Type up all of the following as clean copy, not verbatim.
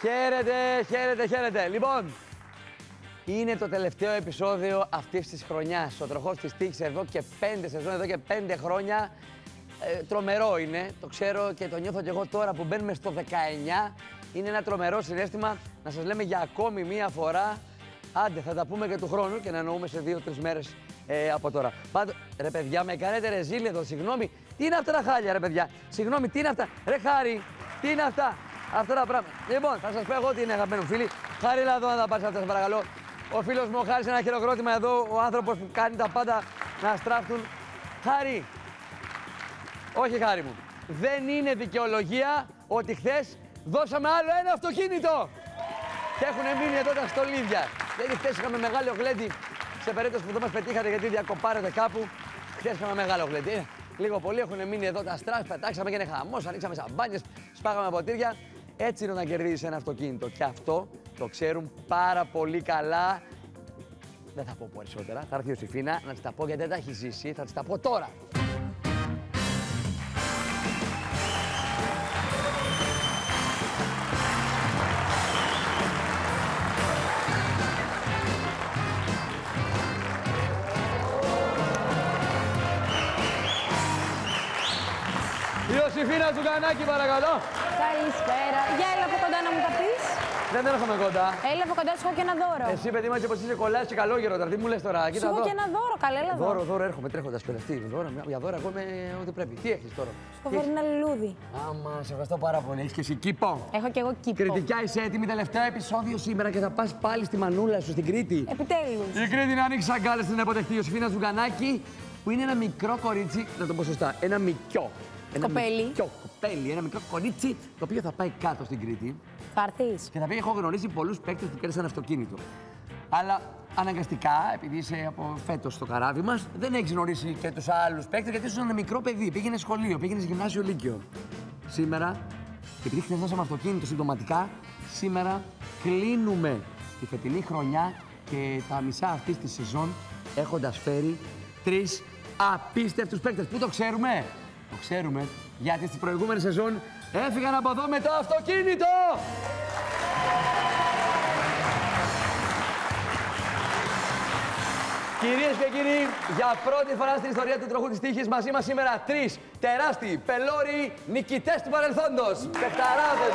Χαίρετε. Λοιπόν, είναι το τελευταίο επεισόδιο αυτής της χρονιάς. Ο τροχός της τύχης εδώ και 5 σεζόν, εδώ και 5 χρόνια. Τρομερό είναι, το ξέρω και το νιώθω κι εγώ τώρα που μπαίνουμε στο 19. Είναι ένα τρομερό συναίσθημα να σας λέμε για ακόμη μία φορά. Άντε, θα τα πούμε και του χρόνου και να εννοούμε σε 2-3 μέρες από τώρα. Πάντως, ρε παιδιά, με κάνετε ρεζίλ εδώ, συγγνώμη. Τι είναι αυτά τα χάλια, ρε παιδιά. Συγγνώμη, τι είναι αυτά. Ρε Χάρη, τι είναι αυτά. Αυτά τα πράγματα. Λοιπόν, θα σας πω εγώ τι είναι, αγαπημένοι φίλοι. Χάρη, έλα εδώ να τα πάρεις αυτά, σας παρακαλώ. Ο φίλος μου ο Χάρης, ένα χειροκρότημα εδώ. Ο άνθρωπος που κάνει τα πάντα να στράφτουν. Χάρη. Όχι, Χάρη μου. Δεν είναι δικαιολογία ότι χθες δώσαμε άλλο ένα αυτοκίνητο. Και έχουν μείνει εδώ τα στολίδια. Γιατί χθες είχαμε μεγάλο γλέντι. Σε περίπτωση που δεν μας πετύχατε γιατί διακοπάρετε κάπου, χθες είχαμε μεγάλο γλέντι. Λίγο πολύ έχουν μείνει εδώ τα στράφη, πετάξαμε και είναι χαμός, ανοίξαμε σαμπάνιες, σπάγαμε ποτήρια. Έτσι είναι όταν κερδίζεις ένα αυτοκίνητο. Και αυτό το ξέρουν πάρα πολύ καλά. Δεν θα πω περισσότερα. Θα έρθει η Ιωσήφινα να της τα πω γιατί δεν τα έχει ζήσει. Θα της τα πω τώρα. Ιωσήφινα Ζουγανάκη, παρακαλώ. Καλησπέρα. Για έλα από κοντά να μου τα πεις. Δεν έρχομαι κοντά. Έλα από κοντά, σου έχω και ένα δώρο. Εσύ, παιδί μου, έτσι όπως είσαι κολλάς και καλόγερο τώρα. Τι μου λες τώρα, Σου κοίτα έχω εδώ. και ένα δώρο, καλά, έλα εδώ. Δώρο, έρχομαι τρέχοντας πέρα. Τι, για δώρο, εγώ είμαι ό,τι πρέπει. Τι έχεις τώρα. Σου έχω φέρει ένα λουλούδι. Άμα, σε ευχαριστώ πάρα πολύ. Έχεις και εσύ κήπο. Έχω και εγώ κήπο. Κριτικά είσαι έτοιμη, τελευταίο επεισόδιο σήμερα και θα πας πάλι στη μανούλα σου στην Κρήτη. Επιτέλους. Η Κρήτη να ανοίξει αγκάλες στην υποτεχτή Ιωσήφινα Ζουγανάκη, που είναι ένα μικρό κορίτσι, να το πω σωστά, ένα μικιό. Κοπέλι, ένα μικρό κορίτσι, το οποίο θα πάει κάτω στην Κρήτη. Θα έρθεις. Και θα πει: έχω γνωρίσει πολλούς παίκτες που κέρδισαν αυτοκίνητο. Αλλά αναγκαστικά, επειδή είσαι από φέτος στο καράβι μας, δεν έχεις γνωρίσει και τους άλλους παίκτες, γιατί ήσουν ένα μικρό παιδί. Πήγαινε σχολείο, πήγαινε γυμνάσιο λύκειο. Σήμερα, επειδή χθες δώσαμε αυτοκίνητο συμπτωματικά, σήμερα κλείνουμε τη φετινή χρονιά και τα μισά αυτής της σεζόν έχοντας φέρει 3 απίστευτους παίκτες. Πού το ξέρουμε? Το ξέρουμε γιατί στις προηγούμενες σεζόν έφυγαν από εδώ με το αυτοκίνητο! Κυρίες και κύριοι, για πρώτη φορά στην ιστορία του τροχού της τύχης μαζί μας σήμερα 3 τεράστιοι, πελώροι νικητές του παρελθόντος. Παιχταράδες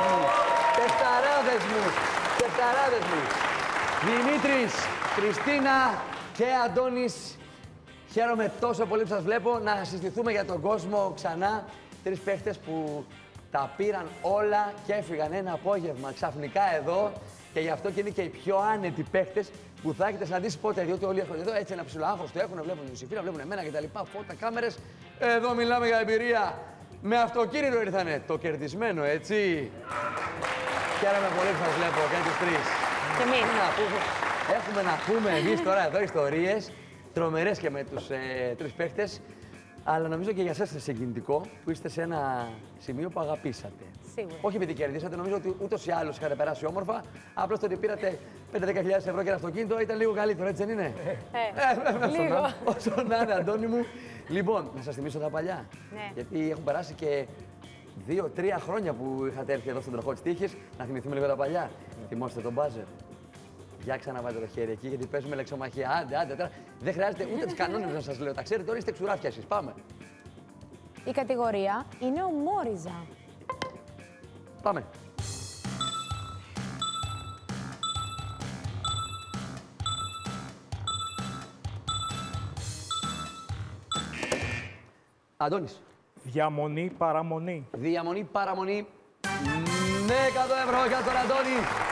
μου. Δημήτρης, Χριστίνα και Αντώνης. Χαίρομαι τόσο πολύ που σας βλέπω να συστηθούμε για τον κόσμο ξανά. 3 παίχτες που τα πήραν όλα και έφυγαν ένα απόγευμα ξαφνικά εδώ. Και γι' αυτό και είναι και οι πιο άνετοι παίχτες που θα έχετε συναντήσει ποτέ. Διότι όλοι έρχονται εδώ έτσι ένα ψηλό άγχος το έχουν, βλέπουν την Ιωσήφινα, βλέπουν εμένα κτλ. Φώτα, κάμερες. Εδώ μιλάμε για εμπειρία. Με αυτοκίνητο ήρθανε. Το κερδισμένο, έτσι. Χαίρομαι πολύ που σας βλέπω και τους 3. Και εμείς. Έχουμε να πούμε εμείς τώρα εδώ ιστορίες. Τρομερές και με τους 3 παίχτες, αλλά νομίζω και για εσάς είναι συγκινητικό που είστε σε ένα σημείο που αγαπήσατε. Σίγουρα. Όχι επειδή κερδίσατε, νομίζω ότι ούτως ή άλλως είχατε περάσει όμορφα. Απλώς το ότι πήρατε 5-10 χιλιάδες ευρώ και ένα αυτοκίνητο ήταν λίγο καλύτερο, έτσι δεν είναι? Λίγο. Όσο να είναι, Αντώνη μου. Λοιπόν, να σας θυμίσω τα παλιά. Ναι. Γιατί έχουν περάσει και 2-3 χρόνια που είχατε έρθει εδώ στον τροχό της τύχης. Να θυμηθούμε λίγο τα παλιά. Θυμόστε τον μπάζερ. Για ξαναβάτε το χέρι εκεί, γιατί παίζουμε λεξομαχία. Άντε, τώρα. Δεν χρειάζεται ούτε τους κανόνες να σας λέω. Τα ξέρετε, όλοι είστε ξουράφια εσείς. Πάμε. Η κατηγορία είναι ο Μόριζα. Πάμε. Αντώνης. Διαμονή, παραμονή. Διαμονή, παραμονή. Ναι, 100 ευρώ για τον Αντώνη.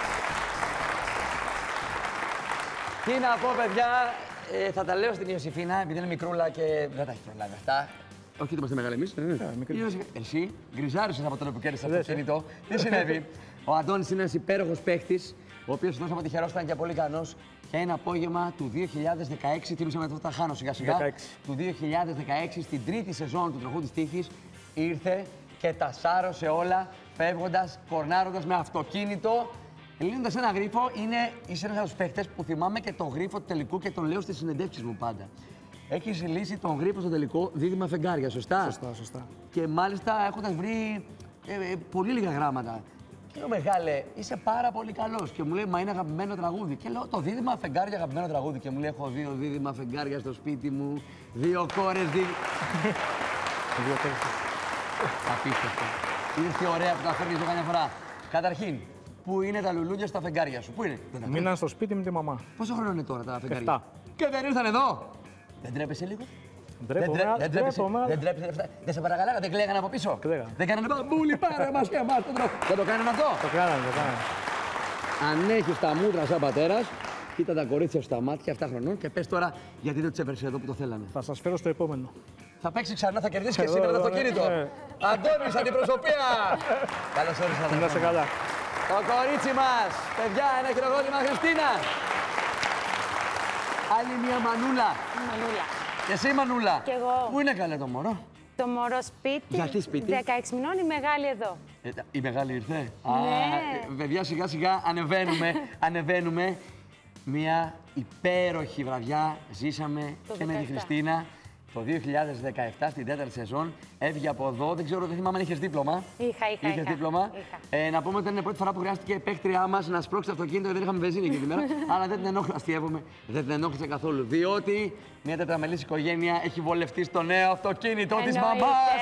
Τι να πω, παιδιά, θα τα λέω στην Ιωσήφινα, επειδή είναι μικρούλα και δεν τα έχει προλάβει αυτά. Όχι ότι είμαστε μεγάλοι εμείς. Εσύ γκριζάρισες από τότε που κέρδισες το αυτοκίνητο. Τι συνέβη? Ο Αντώνης είναι ένας υπέροχος παίχτης, ο οποίος δώσαμε τυχερός, ήταν και πολύ ικανός. Και ένα απόγευμα του 2016, τίμησα με το τα χάνω σιγά-σιγά. Του 2016, στην τρίτη σεζόν του τροχού της τύχης, ήρθε και τα σάρωσε όλα, φεύγοντας, κορνάροντας με αυτοκίνητο. Λύνοντας ένα γρίφο, είσαι ένας από τους παίχτες που θυμάμαι και το γρίφο του τελικού και τον λέω στις συνεντεύξεις μου πάντα. Έχεις λύσει τον γρίφο στο τελικό δίδυμα φεγγάρια, σωστά? Σωστά. Και μάλιστα έχοντας βρει πολύ λίγα γράμματα. Λέω, μεγάλε, είσαι πάρα πολύ καλός. Και μου λέει, μα είναι αγαπημένο τραγούδι. Και λέω, το δίδυμα φεγγάρια αγαπημένο τραγούδι. Και μου λέει, έχω 2 δίδυμα φεγγάρια στο σπίτι μου, 2 κόρες, 2 κόρες. Απίστευτο. Είναι και ωραία που τα φέρνεις εδώ καμιά φορά. Καταρχήν, πού είναι τα λουλούδια στα φεγγάρια σου, πού είναι? Μείναν στο σπίτι με τη μαμά. Πόσο χρόνο είναι τώρα τα φεγγάρια? 7. Και δεν ήρθαν εδώ. Δεν τρέπεσαι λίγο? Δεν σε παρακαλάγα, δεν κλαίγανε από πίσω. Δεν κάνανε μπαμπούλι, πάρε μας και εμάς. Δεν το κάνανε αυτό. Το κάνανε. Αν έχεις τα μούτρα σαν πατέρας, κοίτα τα κορίτσια στα μάτια 7 χρονών και πες τώρα γιατί δεν τους έπαιρνες εδώ που το θέλανε. Θα σας φέρω στο επόμενο. Θα παίξει ξανά, θα κερδίσει και σήμερα το αυτοκίνητο. Αντώνης, αντιπροσωπεία! Καλώς όρισατε. Να είστε καλά. Το κορίτσι μας, παιδιά, ένα χειροκρότημα, Χριστίνα. Άλλη μια Μανούλα. Μανούλα. Και εσύ, Μανούλα. Κι εγώ. Πού είναι καλέ το μωρό? Το μωρό σπίτι. Γιατί σπίτι? 16 μηνών, η μεγάλη εδώ. Η μεγάλη ήρθε. Ναι. Παιδιά, σιγά σιγά ανεβαίνουμε. Μια υπέροχη βραδιά ζήσαμε και με τη Χριστίνα. Το 2017 στην 4η σεζόν έφυγε από εδώ. Δεν ξέρω, δεν θυμάμαι αν είχες δίπλωμα. Είχα δίπλωμα. Να πούμε ότι ήταν η πρώτη φορά που χρειάστηκε η παίκτριά μας να σπρώξει το αυτοκίνητο γιατί δεν είχαμε βενζίνη εκείνη τη μέρα. Αλλά δεν την ενόχλησε. Αστειεύομαι. Δεν την ενόχλησε καθόλου. Διότι μια τετραμελής οικογένεια έχει βολευτεί στο νέο αυτοκίνητο της μαμάς.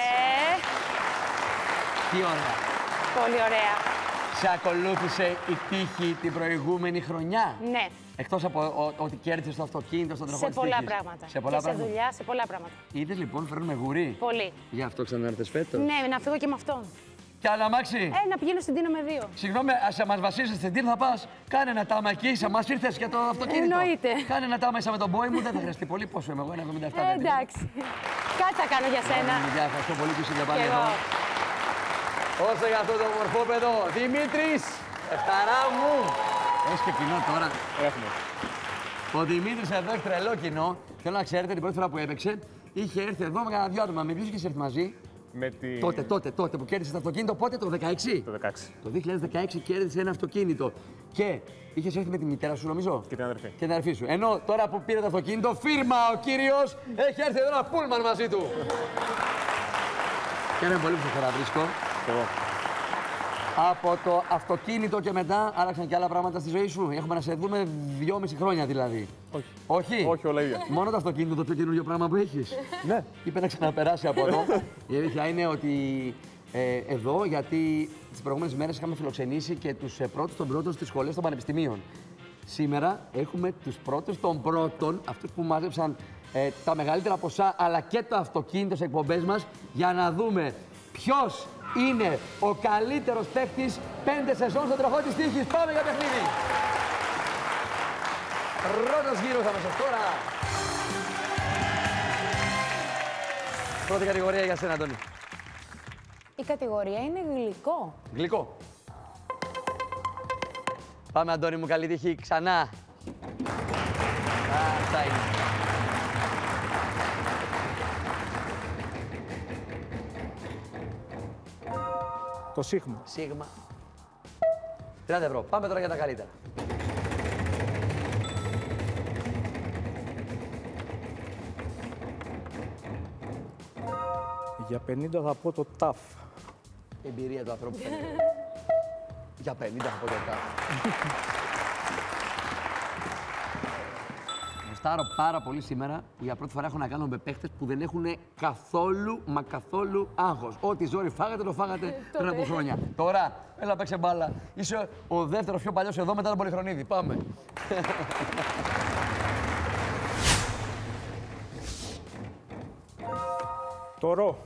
Τι ωραία. Πολύ ωραία. Σε ακολούθησε η τύχη την προηγούμενη χρονιά. Ναι. Εκτός από ότι κέρδισες το αυτοκίνητο στον τροχό της τύχης. Σε πολλά πράγματα. Σε πολλά πράγματα. Σε δουλειά, σε πολλά πράγματα. Είδες λοιπόν, φέρνουμε γουρί. Πολύ. Γι' αυτό ξανάρθες φέτος. Ναι, να φύγω και με αυτόν. Κι άλλο αμάξι. Να πηγαίνω στην Τίνο με 2. Συγγνώμη, ας μας βασίσεις στην Τίνο θα πας. Κάνε ένα τάμα εκεί, σε μας ήρθες για το αυτοκίνητο. Εννοείται. Κάνε ένα τάμα με τον μπόι μου, δεν θα χρειαστεί πολύ. Πόσο είμαι εγώ, 1,77. Εντάξει. Κάτι θα κάνω για σένα. Ευχαριστώ πολύ που είσαι για πάλι Και εδώ. εγώ. Όσο για αυτό το μορφόπεδο, Δημήτρης, χαρά μου. Έχεις και κοινό τώρα. Έχουμε. Ο Δημήτρης εδώ έχει τρελό κοινό. Θέλω να ξέρετε την πρώτη φορά που έπαιξε, είχε έρθει εδώ με κανένα 2 άτομα. Με ποιους είχες έρθει μαζί? Με τη... Τότε που κέρδισε το αυτοκίνητο, πότε, το 16? Το 16. Το 2016 κέρδισε ένα αυτοκίνητο. Και είχες έρθει με τη μητέρα σου, νομίζω. Και την αδερφή. Και την αδερφή σου. Ενώ τώρα που πήρε το αυτοκίνητο, φίρμα ο κύριος, έχει έρθει εδώ ένα πούλμαν μαζί του. Χαίρομαι πολύ που σε χαραβρίσκω. Από το αυτοκίνητο και μετά άλλαξαν και άλλα πράγματα στη ζωή σου. Έχουμε να σε δούμε 2,5 χρόνια δηλαδή. Όχι. Όχι. Όχι, όλα ίδια. Μόνο το αυτοκίνητο το πιο καινούργιο πράγμα που έχεις. Ναι. Είπε να ξαναπεράσει από εδώ. Η αλήθεια είναι ότι εδώ, γιατί τις προηγούμενες μέρες είχαμε φιλοξενήσει και τους πρώτους των πρώτων στις σχολές των πανεπιστημίων. Σήμερα έχουμε τους πρώτους των πρώτων, αυτούς που μάζεψαν τα μεγαλύτερα ποσά, αλλά και το αυτοκίνητο σε εκπομπές μας, για να δούμε ποιος είναι ο καλύτερος παίκτης 5 σεζόν στον τροχό της τύχης. Πάμε για παιχνίδι! Πρώτος γύρος θα μας τώρα. Πρώτη κατηγορία για σένα, Αντώνη. Η κατηγορία είναι γλυκό. Γλυκό. Πάμε, Αντώνη μου, καλή τύχη ξανά. Αυτά είναι. Το Σίγμα. Σίγμα. 30 ευρώ. Πάμε τώρα για τα καλύτερα. Για 50 θα πω το ΤΑΦ. Η εμπειρία του ανθρώπου. Για 50 θα πω το ΤΑΦ. Γουστάρω πάρα πολύ σήμερα. Για πρώτη φορά έχω να κάνω με παίχτες που δεν έχουν καθόλου, μα καθόλου άγχος. Ό,τι ζόρι φάγατε, το φάγατε πριν από χρόνια. Τώρα, έλα παίξε μπάλα. Είσαι ο δεύτερος πιο παλιός εδώ μετά τον Πολυχρονίδη. Πάμε. Το Ρο.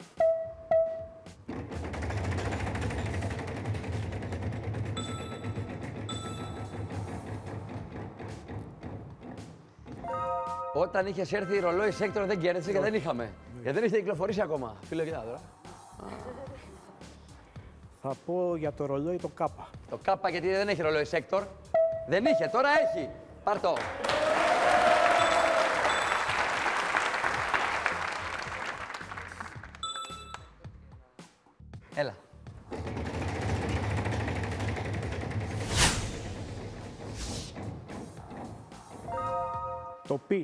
Όταν είχε έρθει η ρολόι Σέκτορ δεν κέρδισε και δεν είχαμε. Γιατί δεν είχε κυκλοφορήσει ακόμα. Φίλε, κοιτά τώρα. Θα πω για το ρολόι το Κάπα. Το Κάπα γιατί δεν έχει ρολόι Σέκτορ. Δεν είχε, τώρα έχει. Πάρ' το. Έλα. Το Πι.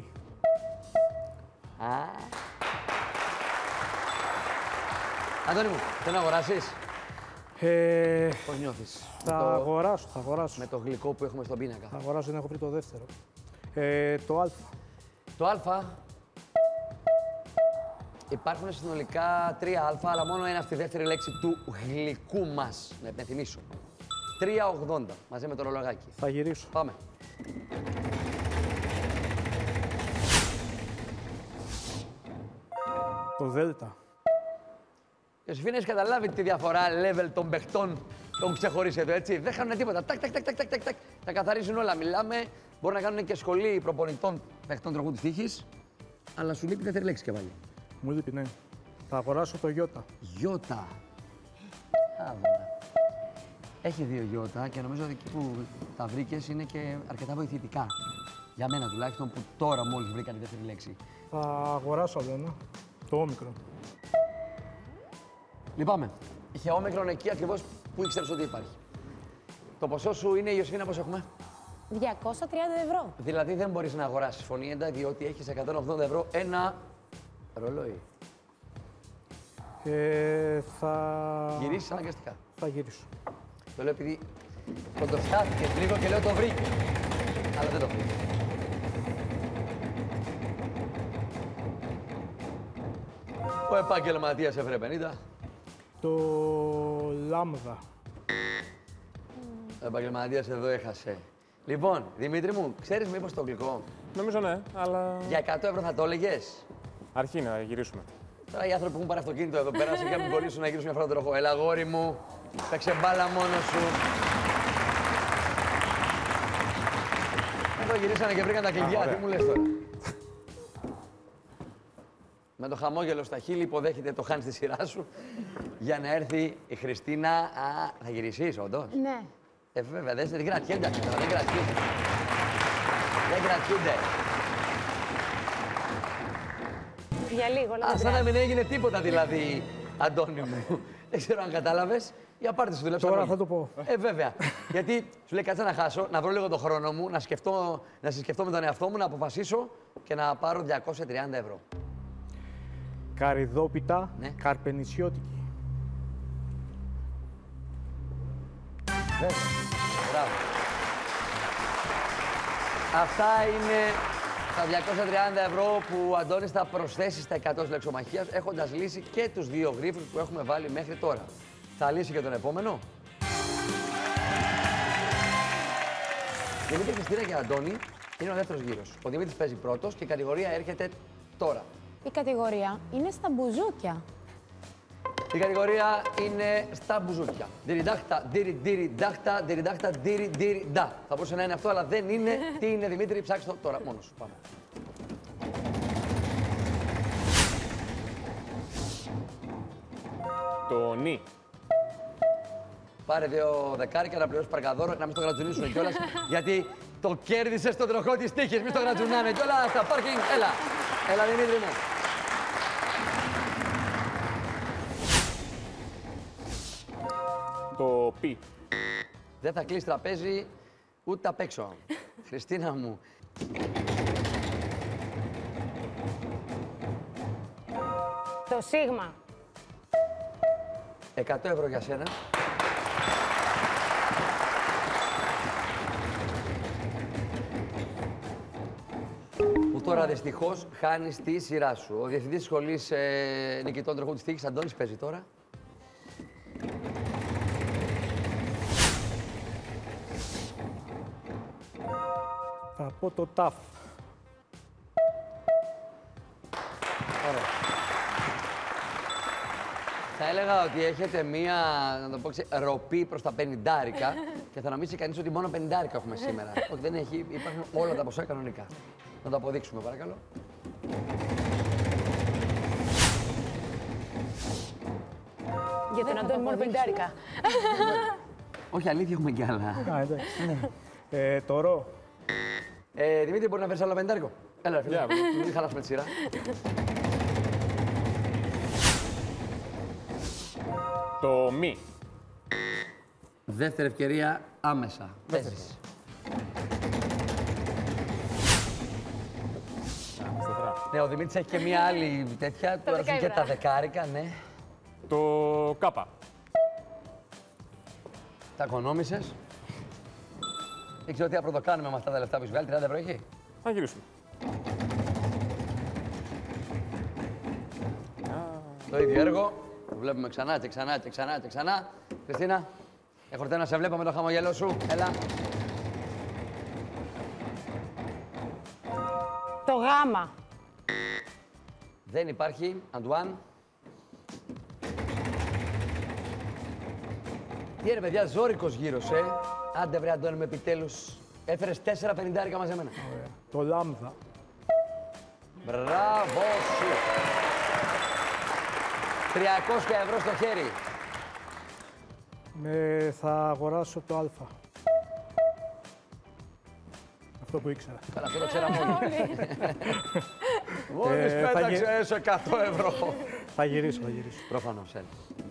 Αντώνη μου, θέλω να αγοράσεις. Πώς νιώθεις? Θα αγοράσω. Με το γλυκό που έχουμε στον πίνακα. Θα αγοράσω, δεν έχω βρει το δεύτερο. Το Α. Το Α. Υπάρχουν συνολικά 3 Α, αλλά μόνο ένα στη δεύτερη λέξη του γλυκού μας. Να υπενθυμίσω. 3,80 μαζί με το ρολογάκι. Θα γυρίσω. Πάμε. Το Δέλτα. Ιωσήφινα, έχεις καταλάβει τη διαφορά level των παιχτών, τον ξεχωρίσει εδώ, έτσι. Δεν χάνουν τίποτα. Τάκ. Τα καθαρίζουν όλα. Μιλάμε, μπορεί να κάνουν και σχολή προπονητών παιχτών τροχού της τύχης, αλλά σου λείπει δεύτερη λέξη και πάλι. Μου λείπει, ναι. Θα αγοράσω το Ι. Γιώτα. Έχει 2 γιώτα και νομίζω ότι εκεί που τα βρήκες είναι και αρκετά βοηθητικά. Για μένα τουλάχιστον που τώρα μόλις βρήκα τη δεύτερη λέξη. Θα αγοράσω άλλο ένα. Το όμικρον. Λυπάμαι. Είχε όμικρον εκεί ακριβώς που ήξερες ότι υπάρχει. Το ποσό σου είναι, Ιωσήφινα, πώς έχουμε? 230 ευρώ. Δηλαδή δεν μπορείς να αγοράσεις φωνήεντα, διότι έχεις 180 ευρώ ένα ρολόι. Θα... Γυρίσεις αναγκαστικά. Θα γυρίσω. Το λέω επειδή κοντοστάθηκες λίγο και λέω το βρήκε. Αλλά δεν το βρήκε. Ο επαγγελματίας έφερε 50. Το Λάμδα. Ο επαγγελματίας εδώ έχασε. Λοιπόν, Δημήτρη μου, ξέρεις μήπως το γλυκό? Νομίζω ναι, αλλά Για 100 ευρώ θα το έλεγες? αρχή να γυρίσουμε. Τώρα οι άνθρωποι που έχουν πάρει αυτοκίνητο εδώ πέρα, σιγά μην κολλήσουν να γυρίσουν μια φορά το τροχό. Έλα, αγόρι μου, παίξε μπάλα μόνος σου. Εδώ γυρίσανε και βρήκαν τα κλειδιά. Τι μου λες τώρα? Με το χαμόγελο στα χείλη υποδέχεται το χάνει στη σειρά σου για να έρθει η Χριστίνα. Α, θα γυρίσεις, όντως? Ναι. Βέβαια, δεν κρατιούνται αυτά, δεν κρατιούνται. Δεν κρατιούνται. Για λίγο, αλλά δεν Σαν να πειράζει. μην έγινε τίποτα δηλαδή, Αντώνη μου. Δεν ξέρω αν κατάλαβες. Για πάρτε σου δουλέψα. Τώρα θα το πω. Βέβαια. Γιατί σου λέει κάτσε να χάσω, να βρω λίγο το χρόνο μου, να συσκεφτώ με τον εαυτό μου, να αποφασίσω και να πάρω 230 ευρώ. Καρυδόπιτα, Ναι. καρπενησιώτικη. Βέβαια. Μπράβο. Αυτά είναι τα 230 ευρώ που ο Αντώνης θα προσθέσει στα 100 λεξομαχίας, έχοντας λύσει και τους 2 γρίφους που έχουμε βάλει μέχρι τώρα. Θα λύσει και τον επόμενο. Δημήτρη, Χριστίνα και Αντώνη είναι ο δεύτερος γύρος. Ο Δημήτρης παίζει πρώτος και η κατηγορία έρχεται τώρα. Η κατηγορία είναι στα μπουζούκια. Η κατηγορία είναι στα μπουζούκια. Διριντάχτα, διριντάχτα, διριντάχτα, διριντά. Θα μπορούσε να είναι αυτό, αλλά δεν είναι. Τι είναι, Δημήτρη, ψάξτε το τώρα μόνος σου. Πάμε. Το νι. Πάρε 2 δεκάρικα να πληρώσει παρκαδόρο, να μην στο γρατζουνίσουν κιόλας, γιατί το κέρδισε στον τροχό της τύχης. Μην στο γρατζουνάνε κιόλας στα πάρκινγκ. Έλα, έλα Δημήτρη μου. Το πι. Δεν θα κλείσει τραπέζι ούτε απ' έξω. Χριστίνα μου. Το σίγμα. 100 ευρώ για σένα. Που τώρα δυστυχώς χάνεις τη σειρά σου. Ο διευθυντής σχολής νικητών τροχού της τύχης, Αντώνης, παίζει τώρα. Θα πω το ΤΑΦ. Ωραία. Θα έλεγα ότι έχετε μία, να το πω, ροπή προς τα 50 και θα νομίσει κανείς ότι μόνο 50 έχουμε σήμερα. Όχι, δεν έχει, υπάρχουν όλα τα ποσά κανονικά. Να το αποδείξουμε, παρακαλώ. Για τον Αντώνη μόνο 50. Όχι, αλήθεια, έχουμε κι άλλα. Α, εντάξει. Το ρο. Δημήτρη, μπορεί να φέρεις άλλο 50? Έλα, φίλε. Μην χαλάσουμε τη σειρά. Το μη. Δεύτερη ευκαιρία άμεσα. Παίζεις. Ναι, ο Δημήτρης έχει και μία άλλη τέτοια. Τώρα σου και τα δεκάρικα, ναι. Το κάπα. Τα οικονόμησες. Ήξερα ότι θα πρωτοκάνουμε με αυτά τα λεφτά που σου βγάλει. 30 ευρώ έχει. Θα γυρίσουμε. Το ίδιο έργο. Το βλέπουμε ξανά και ξανά και ξανά και ξανά. Χριστίνα, έχω να σε βλέπω με το χαμογελό σου. Έλα. Το γάμα. Δεν υπάρχει. Αντουάν. Τι είναι, παιδιά, ζόρικος γύρος, Άντε βρε, Αντώνη, με επιτέλους. Έφερες 4,50 μαζεμένα. Ωραία. Το λάμδα. Μπράβο σου. 300 ευρώ στο χέρι. Θα αγοράσω το α. Αυτό που ήξερα. Καλά, αυτό το ξέραμε όλοι. Μόλις θα πέταξες 100 ευρώ. Θα γυρίσω. Προφανώς, έλα.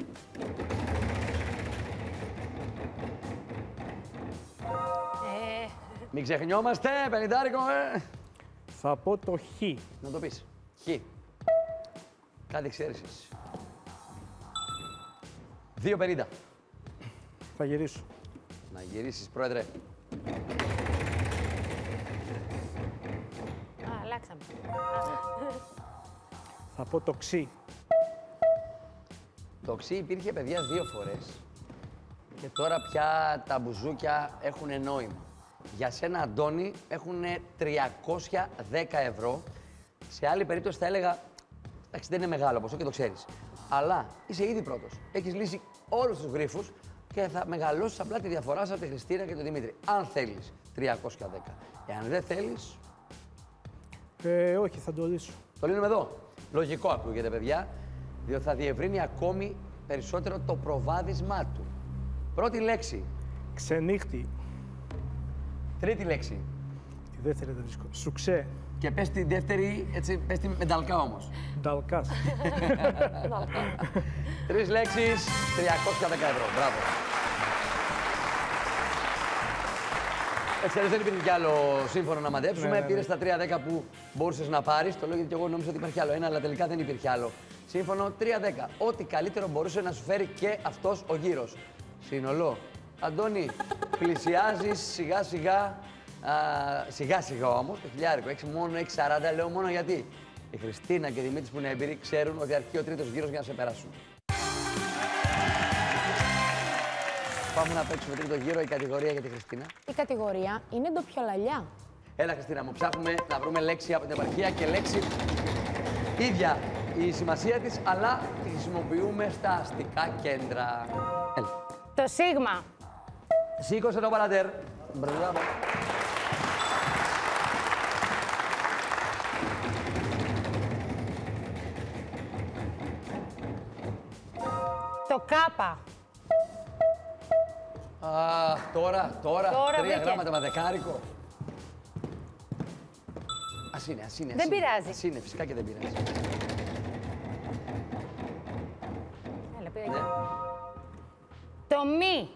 Μην ξεχνιόμαστε, 50. Θα πω το χ. Να το πεις. Χ. Κάτι εξαίρεσης. 2,50. Θα γυρίσω. Να γυρίσεις, πρόεδρε. Α, αλλάξαμε. Θα πω το ξ. Το ξύ υπήρχε, παιδιά, 2 φορές. Και τώρα πια τα μπουζούκια έχουν νόημα. Για σένα, Αντώνη, έχουν 310 ευρώ. Σε άλλη περίπτωση θα έλεγα, εντάξει, δεν είναι μεγάλο ποσό και το ξέρεις. Αλλά είσαι ήδη πρώτος. Έχεις λύσει όλους τους γρίφους και θα μεγαλώσεις απλά τη διαφορά σας από τη Χριστίνα και τον Δημήτρη. Αν θέλεις 310. Εάν δεν θέλεις, Όχι, θα το λύσω. το λύνουμε εδώ. Λογικό ακούγεται, παιδιά, διότι θα διευρύνει ακόμη περισσότερο το προβάδισμά του. Πρώτη λέξη. Ξενύχτη. Τρίτη λέξη. Τη δεύτερη δεν βρίσκω. Σουξέ. Και πες τη δεύτερη, έτσι, πες τη μεταλκά όμως. Νταλκάς. 3 λέξεις, 310 ευρώ. Μπράβο. Έτσι, δεν υπήρχε κι άλλο σύμφωνο να μαντέψουμε. Ναι. Πήρες τα 310 που μπορούσες να πάρεις. Το λέω γιατί και εγώ νόμιζα ότι υπάρχει άλλο ένα, αλλά τελικά δεν υπήρχε άλλο. Σύμφωνο 310. Ό,τι καλύτερο μπορούσε να σου φέρει και αυτός ο γύρος. Σύνολο. Αντώνη, πλησιάζεις σιγά σιγά. Σιγά σιγά όμως το χιλιάρικο. Έχεις μόνο 6,40. Λέω μόνο γιατί η Χριστίνα και η Δημήτρης που είναι έμπειροι ξέρουν ότι αρχίζει ο τρίτος γύρος για να σε περάσουν. Πάμε να παίξουμε τρίτο γύρο, η κατηγορία για τη Χριστίνα. Η κατηγορία είναι ντοπιολαλιά. Έλα, Χριστίνα μου, ψάχνουμε να βρούμε λέξη από την επαρχία και λέξη ίδια η σημασία της, αλλά τη χρησιμοποιούμε στα αστικά κέντρα. Έλα. Το σίγμα. Σήκωσε το παρατέρ. Μπράβο. Το κάπα. Τώρα, Τώρα 3 βρήκε. γράμματα με δεκάρικο. Ας είναι. Δεν πειράζει. Ας είναι, φυσικά και δεν πειράζει. Έλα, πήγα Ναι. εκεί. Το μη.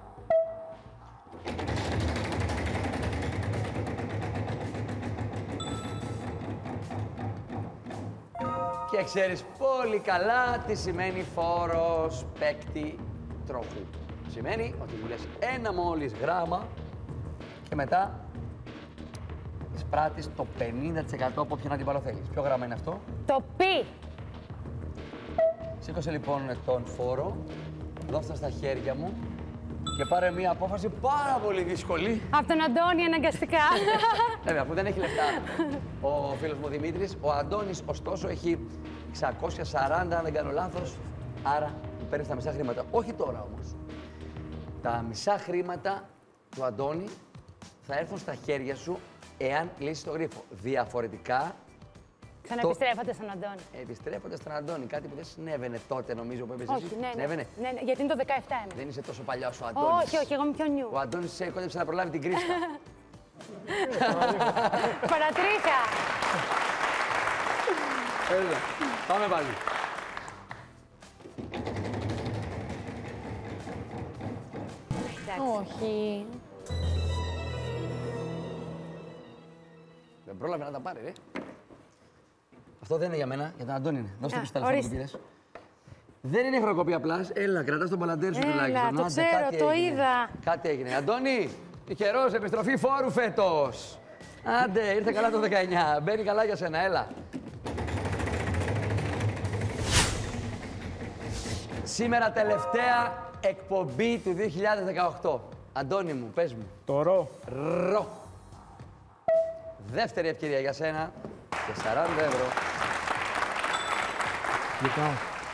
Και ξέρεις πολύ καλά τι σημαίνει φόρος παίκτη τροχού. Σημαίνει ότι βουλες ένα μόλις γράμμα και μετά εισπράττεις το 50% από όποιον αντίπαλο θέλεις. Ποιο γράμμα είναι αυτό? Το πι. Σήκωσε λοιπόν τον φόρο, δώστε στα χέρια μου και πάρε μία απόφαση πάρα πολύ δύσκολη. Από τον Αντώνη αναγκαστικά. Βέβαια, αφού δεν έχει λεφτά ο φίλος μου Δημήτρης, ο Αντώνης ωστόσο έχει 640, αν δεν κάνω λάθος, άρα του παίρνεις τα μισά χρήματα. Όχι τώρα όμως. Τα μισά χρήματα του Αντώνη θα έρθουν στα χέρια σου εάν λύσεις το γρίφο. Διαφορετικά, Ξαναεπιστρέφατε στον Αντώνη. επιστρέφοντας στον Αντώνη, κάτι που δεν συνέβαινε τότε νομίζω που έπαιζες Όχι, εσύ. ναι, Συνέβαινε. ναι, ναι, γιατί είναι το 17 είμαι. Δεν είσαι τόσο παλιός ο Αντώνης. Όχι, όχι, εγώ είμαι πιο νιου. Ο Αντώνης σε κόντεψε να προλάβει την Κρίστα. Παρατρίχα. Έλα, πάμε πάλι. Εντάξει. Όχι. Δεν πρόλαβε να τα πάρει, ρε. Αυτό δεν είναι για μένα, για τον Αντώνη είναι. Δώστε Α, πίσω τα λεφτά που ορίστε. πήρες. Δεν είναι χρεοκοπία πλάς. Έλα, κρατάς τον παλαντέρι σου τουλάχιστον. Έλα, το Άντε, ξέρω, κάτι το έγινε. είδα. Κάτι έγινε. Αντώνη, τυχερός, επιστροφή φόρου φέτος. Άντε, ήρθε καλά το 19. Μπαίνει καλά για σένα, έλα. Σήμερα τελευταία εκπομπή του 2018. Αντώνη μου, πες μου. Το ρο. Ρο. Δεύτερη ευκαιρία για σένα και 40 ευρώ. Λοιπόν.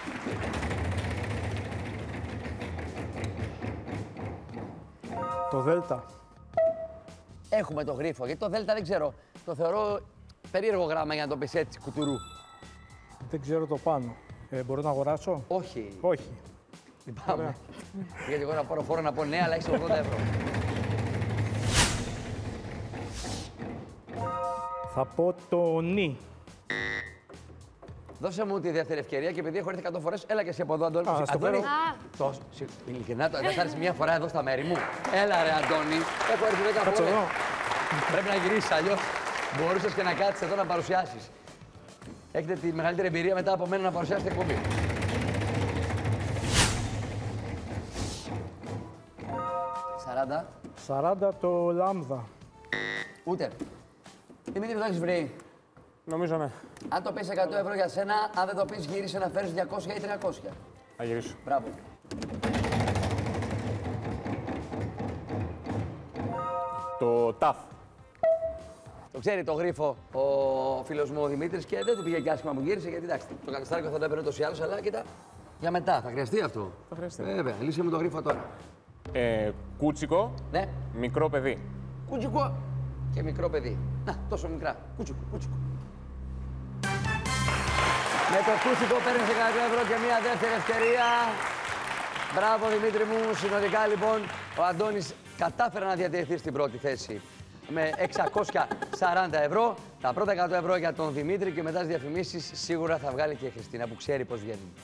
Το δέλτα. Έχουμε το γρίφο, γιατί το δέλτα δεν ξέρω. Το θεωρώ περίεργο γράμμα για να το πεις έτσι, κουτουρού. Δεν ξέρω το πάνω. Μπορώ να αγοράσω. Όχι. Όχι. Λυπάμαι. Γιατί εγώ να πάρω φόρο να πω ναι, αλλά έχεις 80 ευρώ. Θα πω το νι. Δώσε μου τη δεύτερη ευκαιρία και επειδή έχω έρθει 100 φορές, έλα και εσύ από εδώ, Αντώνη. Α, στο Αντώνη, φέρω. ειλικρινά, δεν θα έρθεις μία φορά εδώ στα μέρη μου. Έλα ρε Αντώνη, έχω έρθει 10 Κάτσε φορές. εδώ. Πρέπει να γυρίσεις, αλλιώς μπορούσες και να κάτσεις εδώ να παρουσιάσεις. Έχετε τη μεγαλύτερη εμπειρία μετά από μένα να παρουσιάσετε εκπομπή. «40». 40 το λάμδα. Ούτε. Δημήτρη, το έχεις βρει. Νομίζω ναι. Αν το πεις 100 ευρώ για σένα, αν δεν το πεις γύρισε να φέρεις 200 ή 300. Θα γυρίσω. Μπράβο. Το ταφ. Το ξέρει το γρίφο ο φίλος μου ο Δημήτρης και δεν του πήγε και άσχημα που γύρισε γιατί εντάξει, το καταστάρικο θα το έπαιρνε ούτως ή άλλως, αλλά κοίτα, για μετά. Θα χρειαστεί αυτό. Θα χρειαστεί. Βέβαια, λύσε μου το γρίφο τώρα. Κούτσικο, Ναι, μικρό παιδί. κουτσουκό και μικρό παιδί. Να, τόσο μικρά. Κουτσουκό, κουτσουκό. Με το κουτσουκό παίρνεις 100 ευρώ και μια δεύτερη ευκαιρία. Μπράβο Δημήτρη μου. Συνολικά λοιπόν ο Αντώνης κατάφερε να διατηρηθεί στην πρώτη θέση με 640 ευρώ. Τα πρώτα 100 ευρώ για τον Δημήτρη και μετά τις διαφημίσεις σίγουρα θα βγάλει και η Χριστίνα που ξέρει πώς βγαίνει.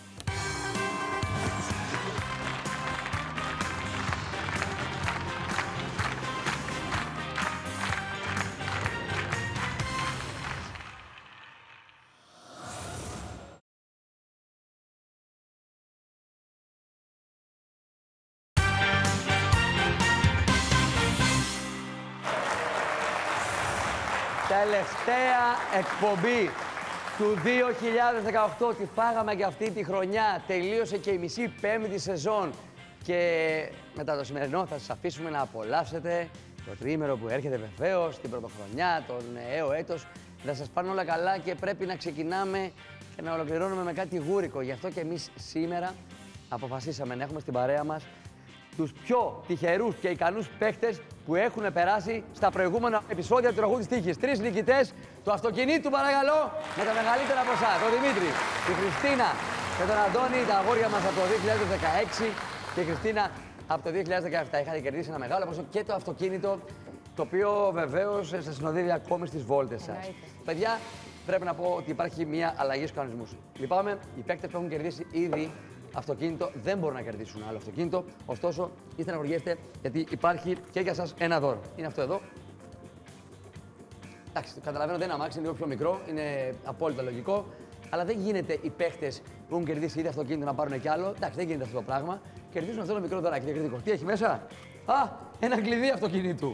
Τελευταία εκπομπή του 2018. Τη φάγαμε και αυτή τη χρονιά. Τελείωσε και η μισή πέμπτη σεζόν. Και μετά το σημερινό θα σας αφήσουμε να απολαύσετε το τριήμερο που έρχεται βεβαίως, την πρωτοχρονιά, το νέο έτος. Θα σας πάνε όλα καλά και πρέπει να ξεκινάμε και να ολοκληρώνουμε με κάτι γούρικο. Γι' αυτό και εμείς σήμερα αποφασίσαμε να έχουμε στην παρέα μας τους πιο τυχερούς και ικανούς παίχτες που έχουν περάσει στα προηγούμενα επεισόδια του Τροχού της Τύχης. 3 νικητές του αυτοκινήτου, παρακαλώ, με τα μεγαλύτερα ποσά. Τον Δημήτρη, τη Χριστίνα και τον Αντώνη, τα αγόρια μας από το 2016 και η Χριστίνα από το 2017. Είχατε κερδίσει ένα μεγάλο ποσό και το αυτοκίνητο, το οποίο βεβαίως σας συνοδεύει ακόμη στις βόλτες σας. Παιδιά, πρέπει να πω ότι υπάρχει μια αλλαγή στους κανονισμούς. Λυπάμαι, οι παίκτες που έχουν κερδίσει ήδη αυτοκίνητο δεν μπορούν να κερδίσουν άλλο αυτοκίνητο. Ωστόσο, είστε να βουργέστε γιατί υπάρχει και για σας ένα δώρο. Είναι αυτό εδώ. Εντάξει, καταλαβαίνω δεν είναι αμάξι, είναι λίγο πιο μικρό, είναι απόλυτα λογικό. Αλλά δεν γίνεται οι παίχτες που έχουν κερδίσει ήδη αυτοκίνητο να πάρουν κι άλλο. Εντάξει, δεν γίνεται αυτό το πράγμα. Κερδίζουν αυτό το μικρό δωράκι. Διακριτικό. Τι έχει μέσα? Α, ένα κλειδί αυτοκινήτου.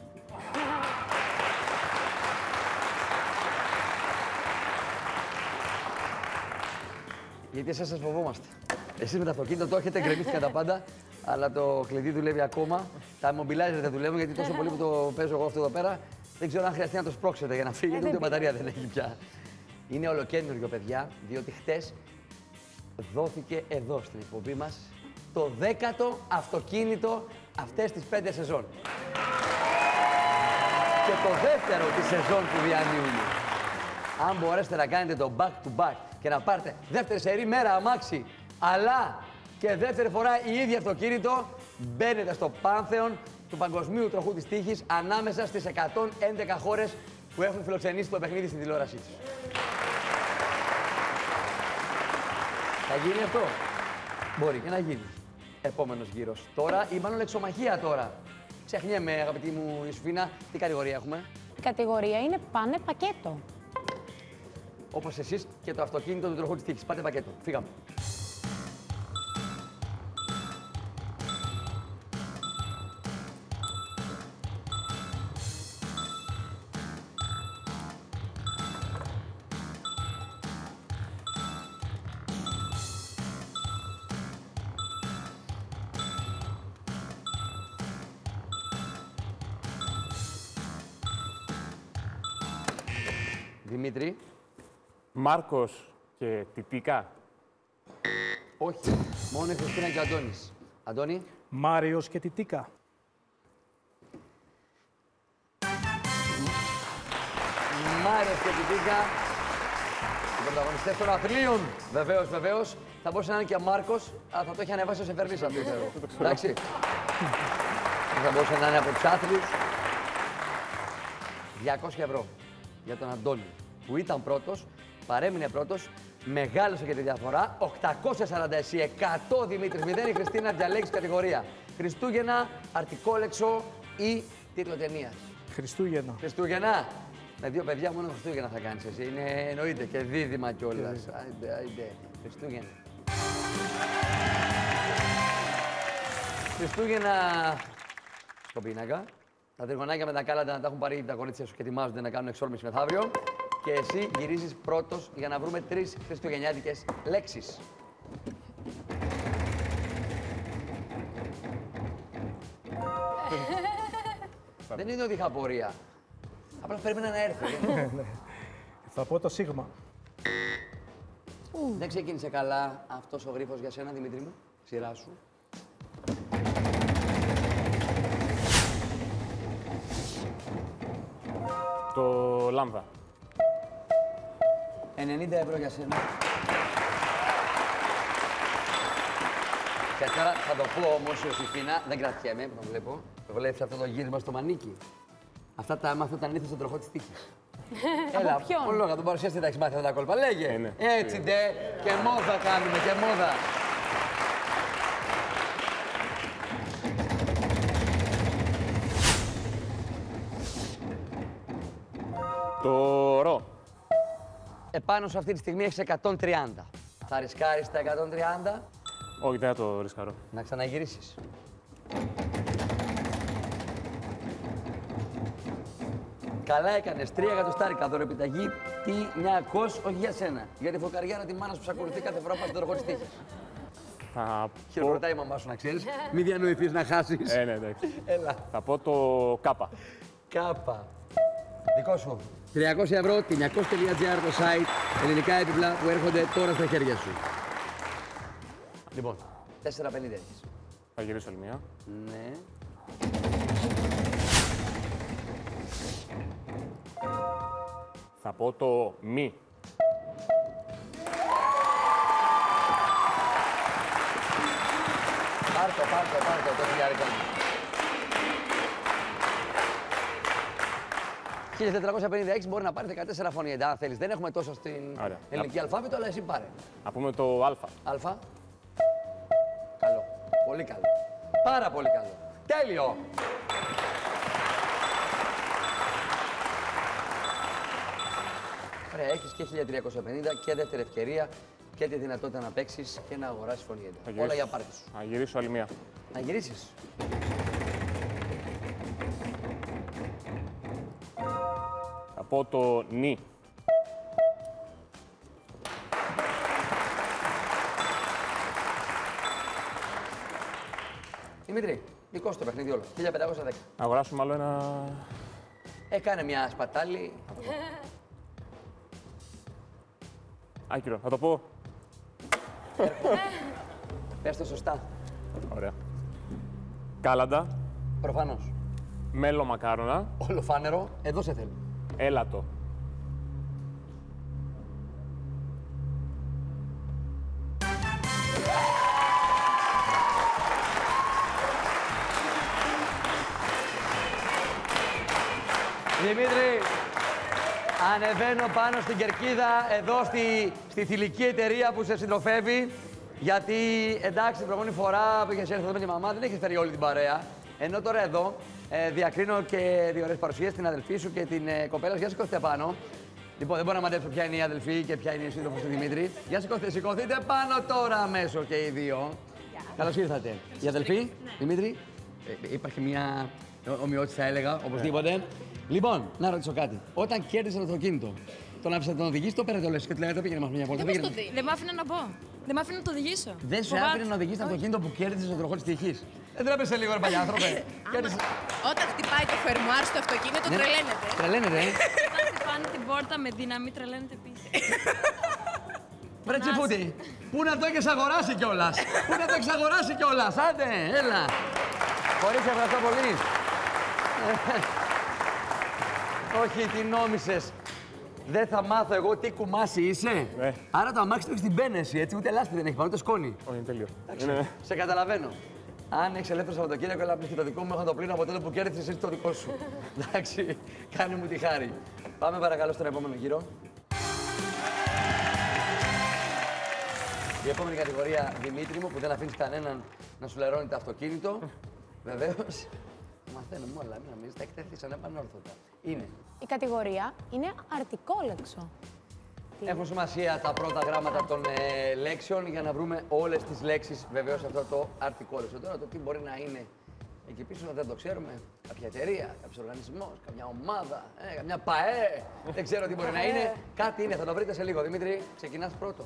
Γιατί εσάς σας φοβόμαστε. Εσείς με το αυτοκίνητο το έχετε, γκρεμίστηκα τα πάντα, αλλά το κλειδί δουλεύει ακόμα. Τα mobilizer δεν δουλεύουν γιατί τόσο πολύ που το παίζω εγώ αυτό εδώ πέρα, δεν ξέρω αν χρειαστεί να το σπρώξετε για να φύγει, ούτε μπαταρία δεν έχει πια. Είναι ολοκένουργιο, παιδιά, διότι χτες δόθηκε εδώ στην εκπομπή μας το 10ο αυτοκίνητο αυτές τις 5 σεζόν. Και το δεύτερο τη σεζόν που διανύουμε. Αν μπορέσετε να κάνετε το back to back και να πάρετε δεύτερη σερή μέρα αμάξι, αλλά και δεύτερη φορά η ίδια αυτοκίνητο, μπαίνετε στο πάνθεον του Παγκοσμίου Τροχού της Τύχης ανάμεσα στις 111 χώρες που έχουν φιλοξενήσει το παιχνίδι στην τηλεόρασή τους. Θα γίνει αυτό? Μπορεί και να γίνει. Επόμενος γύρος. Τώρα ή μάλλον εξομαχία τώρα. Ξεχνιέμαι, αγαπητή μου Ιωσήφινα, τι κατηγορία έχουμε? Η κατηγορία είναι πάνε πακέτο. Όπως εσείς και το αυτοκίνητο του Τροχού της Τύχης. Πάτε πακέτο. Φύγαμε. Δημήτρη. Μάρκος και Τιτίκα. Όχι. Μόνο η Χριστίνα και ο Αντώνης. Αντώνη. Μάριος και Τιτίκα. Μάριος και Τιτίκα. Οι πρωταγωνιστές των αθλίων. Βεβαίως, βεβαίως. Θα μπορούσε να είναι και ο Μάρκος, αλλά θα το έχει ανεβάσει ως εφερβής αυτό, ξέρω. Εντάξει. Θα μπορούσε να είναι από τους άθλιους. 200 ευρώ για τον Αντώνη, που ήταν πρώτος, παρέμεινε πρώτος, μεγάλωσε και τη διαφορά. 840 εσύ, 100 Δημήτρης, 0 η Χριστίνα, διαλέγεις κατηγορία. Χριστούγεννα, αρτικόλεξο ή τίτλο ταινίας. Χριστούγεννα. Χριστούγεννα. Με δύο παιδιά μόνο Χριστούγεννα θα κάνεις εσύ. Είναι εννοείται και δίδυμα κιόλας. Άιντε, άιντε. Χριστούγεννα. Χριστούγεννα στο πίνακα. Τα τριγωνάκια με τα κάλαντα να τα έχουν πάρει τα κορίτσια σου και ετοιμάζονται να κάνουν εξόρμηση μεθαύριο. Και εσύ γυρίζεις πρώτος για να βρούμε 3 χριστουγεννιάτικες λέξεις. Δεν είναι ότι είχα απορία. Απλά περίμενα να έρθει. Θα πω το Σίγμα. Δεν ξεκίνησε καλά αυτός ο γρίφος για σένα, Δημήτρη μου. Σειρά σου. Το Λάμδα. 90 ευρώ για σένα. Και τώρα θα το πω όμως, Ιωσήφινα, δεν κρατιέμαι που τον βλέπω. Το βλέπεις αυτό το γύρισμα στο μανίκι. Αυτά τα έμαθα όταν ήρθε στον τροχό της τύχης. Έλα, ποιον? πολύ λόγα, τον παρουσιαστή τα έχεις μάθει αυτά τα κόλπα. Λέγε. Ναι. Έτσι ντε, και μόδα κάνουμε, και μόδα. Το Ρο. Επάνω σου αυτή τη στιγμή έχεις 130. Θα ρισκάρεις τα 130, Όχι, δεν θα το ρισκάρω. να ξαναγυρίσεις. Καλά έκανες, 3 εκατοστάρικα δωρεπιταγή, τι 900, όχι για σένα. Για τη φωκαριάνα τη μάνα σου ακολουθεί κάθε φορά που πας στον τροχό της τύχης. Θα Χειροκροτάει η μαμά σου να ξέρεις, μην διανοηθείς να χάσεις. Ναι, εντάξει. Έλα. Θα πω το Κάπα. Κάπα. Δικό σου. 300 ευρώ, τηνιακός.gr το site, ελληνικά έπιπλα που έρχονται τώρα στα χέρια σου. Λοιπόν, 4,50 έχεις. Θα γυρίσω άλλη μία. Ναι. Θα πω το Μη. Πάρτο, το χιλιάρικο. 1456 μπορεί να πάρει 14 φωνήεντα, αν θέλεις. Δεν έχουμε τόσο στην Ωραία. ελληνική αλφάβητο, αλλά εσύ πάρε. Να πούμε το Α. Αλφα. Καλό. Πολύ καλό. Πάρα πολύ καλό. Τέλειο. Ωραία, έχεις και 1350 και δεύτερη ευκαιρία και τη δυνατότητα να παίξεις και να αγοράσεις φωνήεντα. Όλα για πάρτι σου. Θα γυρίσω άλλη μία. Να γυρίσεις. Θα πω το Νι. Δημήτρη, δικό σου το παιχνίδι όλο. 1510. Να αγοράσουμε άλλο ένα. Έκανε μια σπατάλη. Άκυρο. Θα το πω. Πες το σωστά. Ωραία. Κάλαντα. Προφανώς. Μέλο μακάρονα. Ολοφάνερο, εδώ σε θέλω. Έλατο. Δημήτρη, ανεβαίνω πάνω στην κερκίδα, εδώ στη θηλυκή εταιρεία που σε συντροφεύει. Γιατί εντάξει, την προηγούμενη φορά που είχες έρθει εδώ με τη μαμά, δεν έχεις φέρει όλη την παρέα. Ενώ τώρα εδώ διακρίνω και δύο ωραίες παρουσίες, την αδελφή σου και την κοπέλα σου. Για σηκώθείτε πάνω. Λοιπόν, δεν μπορώ να μαντέψω ποια είναι η αδελφή και ποια είναι η σύντροφος του Δημήτρη. Για σηκωθείτε πάνω τώρα αμέσως και οι δύο. Καλώς ήρθατε. Η αδελφή, Δημήτρη, υπάρχει μια ομοιότητα, θα έλεγα, οπωσδήποτε. Λοιπόν, να ρωτήσω κάτι. Όταν κέρδισε το αυτοκίνητο, τον άφησε να τον οδηγήσει, το πήρε το λες και του λέγατε πήγαινε μας μια βόλτα. Δεν μ' άφηνε να πω. Δεν μ' άφηνε να το οδηγήσω. Δεν σου άφηνε να οδηγήσει το αυτοκίνητο που κέρδισε στον τροχό της τυχής. Δεν τρέπεσαι λίγο, ρε παλιάνθρωπε. Όταν χτυπάει το φερμουάρ στο αυτοκίνητο, τρελαίνεται. Τρελαίνεται, Όταν χτυπάνε την πόρτα με δύναμη, τρελαίνεται πίσω. Βρε Τσιφούτη, πού να το έχεις αγοράσει κιόλας. Πού να το έχεις αγοράσει κιόλας. Άντε, έλα. Χωρίς, ευχαριστώ πολύ. Όχι, τι νόμισες. Δεν θα μάθω εγώ τι κουμάσι είσαι. Ναι. Άρα το αμάξι του έχεις την πένεση, έτσι. Ούτε λάσπη δεν έχει πάνω, ούτε σκόνη. Όχι, είναι τέλειο. Σε καταλαβαίνω. Αν έχεις ελεύθερο Σαββατοκύριακο, έλα και το δικό μου. Έχω το πλήνω από τότε που κέρδισες εσύ το δικό σου. Εντάξει, κάνε μου τη χάρη. Πάμε παρακαλώ στον επόμενο γύρο. Η επόμενη κατηγορία, Δημήτρη μου, που δεν αφήνεις κανέναν να σου λερώνει το αυτοκίνητο. Βεβαίως. Μαθαίνουμε όλα, μην νομίζεις, τα εκτέθησαν επανόρθωτα. Είναι. Η κατηγορία είναι αρτικόλεξο. Έχουν σημασία τα πρώτα γράμματα των λέξεων για να βρούμε όλες τις λέξεις, βεβαίως, σε αυτό το αρτικόλεξο. Τώρα το τι μπορεί να είναι εκεί πίσω δεν το ξέρουμε. Κάποια εταιρεία, κάποιος οργανισμός, κάποια ομάδα, καμιά ΠΑΕ. Δεν ξέρω τι μπορεί να είναι. Κάτι είναι, θα το βρείτε σε λίγο. Δημήτρη, ξεκινάς πρώτος.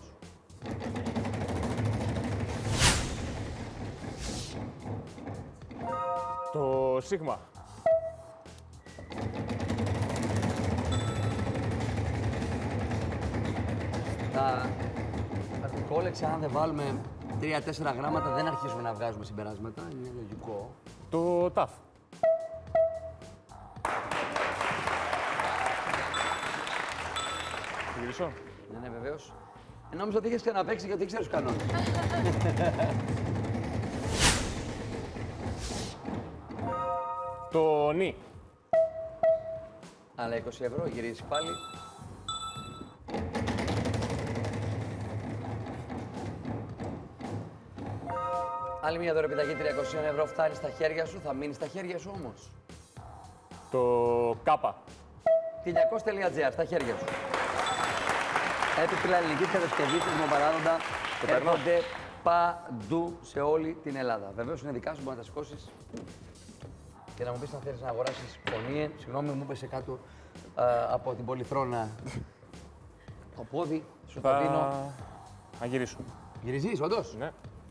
Το σίγμα. Τα αρτικόλεξα, αν δεν βάλουμε 3-4 γράμματα, δεν αρχίζουμε να βγάζουμε συμπεράσματα. Είναι λογικό. Το ταφ. Θα γυρίσω. Ναι, βεβαίως. Νόμιζα ότι είχες ξαναπαίξει γιατί ήξερες τους κανόνες. Το νι. Άλλα 20 ευρώ, γυρίζεις πάλι. Άλλη μια δωρεπιταγή 300 ευρώ φτάνει στα χέρια σου, θα μείνει στα χέρια σου όμως. Το κάπα. Τηλιακός.gr, στα χέρια σου. Έπιπλα ελληνική κατασκευή του παράγοντα έρχονται παντού σε όλη την Ελλάδα. Βεβαίως είναι δικά σου, μπορεί να τα σηκώσεις και να μου πεις αν θέλεις να αγοράσεις πονίε. Συγγνώμη, μου έπεσε κάτω από την πολυθρόνα το πόδι. Σου το δίνω. Να γυρίσω. Γυριζείς, όντως. Ναι.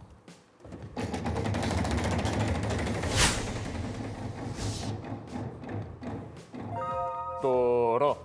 Το ρο.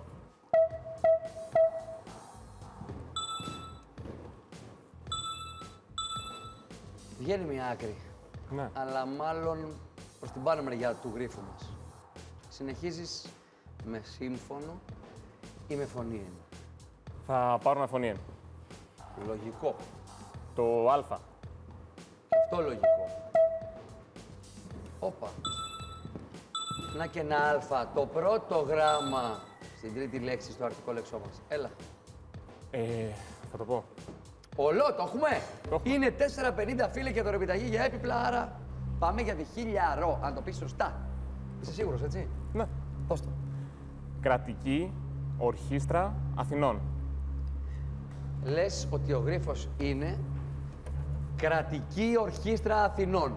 Βγαίνει μια άκρη, Ναι. αλλά μάλλον προς την πάνω μεριά του γρίφου μας. Συνεχίζεις με σύμφωνο ή με φωνή. Θα πάρω ένα φωνή. Λογικό. Το αλφα. Και αυτό λογικό. Όπα. Να και ένα αλφα, το πρώτο γράμμα στην τρίτη λέξη στο αρτικόλεξό μας. Έλα. Θα το πω. Ολό, το έχουμε. Το έχουμε. Είναι 4,50 φίλε και δωρεπιταγή για έπιπλα, άρα πάμε για τη 1000 αν το πεις σωστά. Είσαι σίγουρος, έτσι. Ναι. Πώς το. Κρατική Ορχήστρα Αθηνών. Λες ότι ο γρίφος είναι Κρατική Ορχήστρα Αθηνών.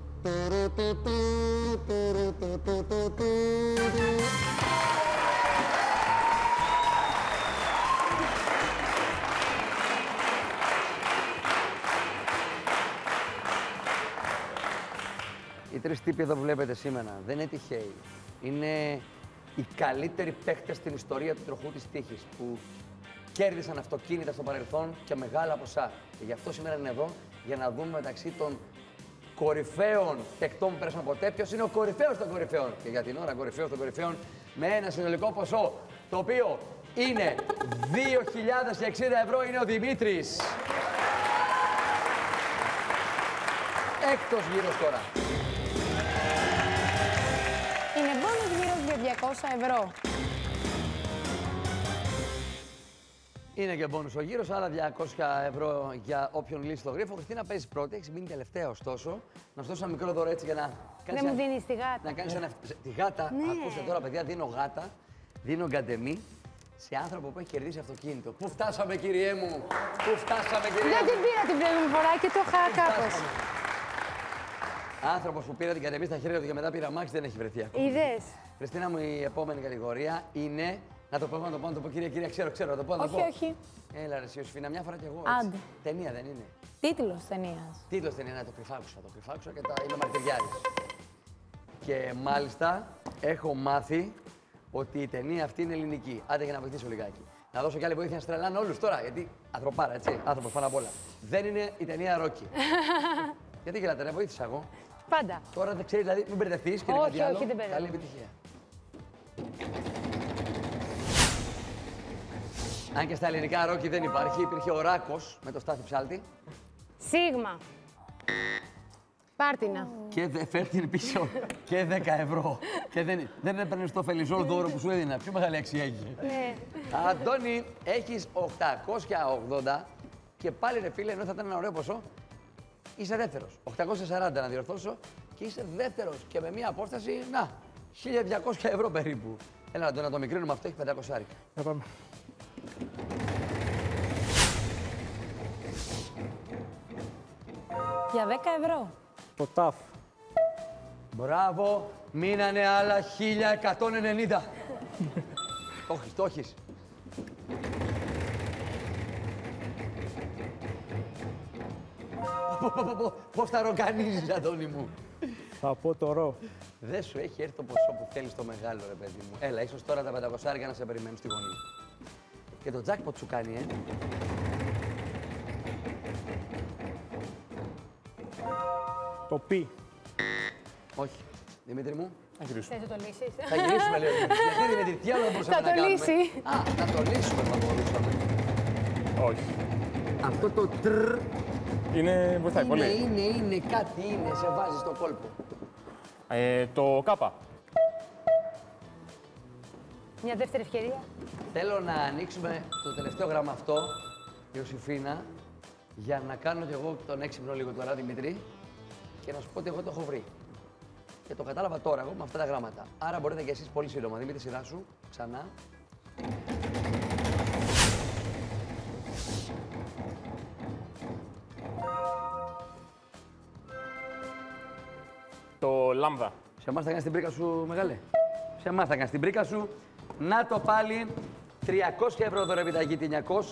Οι τρεις τύποι εδώ που βλέπετε σήμερα δεν είναι τυχαίοι. Είναι οι καλύτεροι παίκτες στην ιστορία του τροχού της τύχης που κέρδισαν αυτοκίνητα στο παρελθόν και μεγάλα ποσά. Και γι' αυτό σήμερα είναι εδώ για να δούμε μεταξύ των κορυφαίων παικτών που πέρασαν ποτέ ποιος είναι ο κορυφαίος των κορυφαίων. Και για την ώρα κορυφαίος των κορυφαίων με ένα συνολικό ποσό το οποίο είναι 2.060 ευρώ είναι ο Δημήτρης. Έκτος γύρος τώρα. Είναι bonus γύρος για 200 ευρώ. Είναι και μπόνους ο γύρος, άλλα 200 ευρώ για όποιον λύσει το γρίφο. Χριστίνα, παίζεις πρώτη, έχεις μείνει τελευταία ωστόσο. Να σου δώσω ένα μικρό δώρο έτσι για να κάνεις. Δεν μου δίνεις τη γάτα. Να κάνεις ένα. Τη γάτα, Ναι. ακούστε τώρα, παιδιά, δίνω γάτα, δίνω γκαντεμί σε άνθρωπο που έχει κερδίσει αυτοκίνητο. Πού φτάσαμε, κυριέ μου! Πού φτάσαμε, κυριέ Δεν μου! την πήρα την προηγούμενη φορά και το είχα κάπως. Άνθρωπος που πήρε την γκαντεμί στα χέρια του και μετά πήρε αμάξι δεν έχει βρεθεί ακόμα. Είδες. Χριστίνα μου, η επόμενη κατηγορία είναι. Να το πω, να το πω, κυρία, ξέρω, να το πω, να το Όχι, πω. όχι. Έλα, ρε, Ιωσήφινα, μια φορά κι εγώ. Άντε. Ταινία δεν είναι. Τίτλος ταινίας. Τίτλος δεν είναι, το κρυφάκουσα και είμαι μαρτυριάρης. Και μάλιστα έχω μάθει ότι η ταινία αυτή είναι ελληνική. Άντε για να βοηθήσω λιγάκι. Να δώσω κι άλλη βοήθεια να στρελάνε όλους τώρα, γιατί ανθρωπάρα, έτσι, άνθρωπος πάνω απ' όλα. Δεν είναι η ταινία Ρόκι. Γιατί γελάτε, να βοήθησα εγώ. Πάντα. Τώρα δεν ξέρει, δηλαδή, μην μπερδευτείς και Όχι, κάτι άλλο. όχι, δεν μπερδεύω. Καλή επιτυχία. Αν και στα ελληνικά Ρόκι δεν υπάρχει, υπήρχε ο Ράκος με το Στάθη Ψάλτη. Σίγμα. Πάρτινα. Και φέρει την πίσω και 10 ευρώ. Και δεν έπαιρνε το φελιζόλ δώρο που σου έδινα. Πιο μεγάλη αξία έχει. Ναι. Αντώνη, έχεις 880 και πάλι ρε φίλε, ενώ θα ήταν ένα ωραίο ποσό, είσαι δεύτερος. 840 να διορθώσω και είσαι δεύτερος και με μία απόσταση, να, 1200 ευρώ περίπου. Έλα Αντώνη, να το μικρύνουμε αυτό, έχει 500 άρικα. Για πάμε. Για 10 ευρώ. Το ΤΑΦ. Μπράβο, μείνανε άλλα 1190. Το έχεις, το έχεις. Πώς τα ροκανίζεις, Αντώνη μου. Θα πω το ρο. Δεν σου έχει έρθει το ποσό που θέλεις το μεγάλο, ρε παιδί μου. Έλα, ίσως τώρα τα 500 να σε περιμένουν στη γωνία. Και το jackpot σου κάνει, Το πι. Όχι. Δημήτρη μου, Να γυρίσουμε. Θες να το λύσεις. θα γυρίσουμε λίγο. Γιατί Δημήτρη, τι άλλο μπορούσαμε Θα να το κάνουμε. λύσει. Α, να το λύσουμε θα μπορούσαμε. Όχι. Αυτό το τρρ Είναι, βοηθάει πολύ. είναι, κάτι είναι, σε βάζει στο κόλπο. Το κάπα. Μια δεύτερη ευκαιρία. Θέλω να ανοίξουμε το τελευταίο γράμμα αυτό, Ιωσήφινα, για να κάνω κι εγώ τον έξυπνο λίγο τώρα, Δημήτρη, και να σου πω ότι εγώ το έχω βρει. Και το κατάλαβα τώρα εγώ με αυτά τα γράμματα. Άρα μπορείτε κι εσείς πολύ σύντομα. Δημήτρη, σειρά σου, ξανά. Το λάμδα. Σε εμάς θα κάνεις την πρίκα σου, μεγάλε. Σε εμάς θα κάνεις την πρίκα σου. Να το πάλι. 300 ευρώ δωρεπιταγή τηνιακός.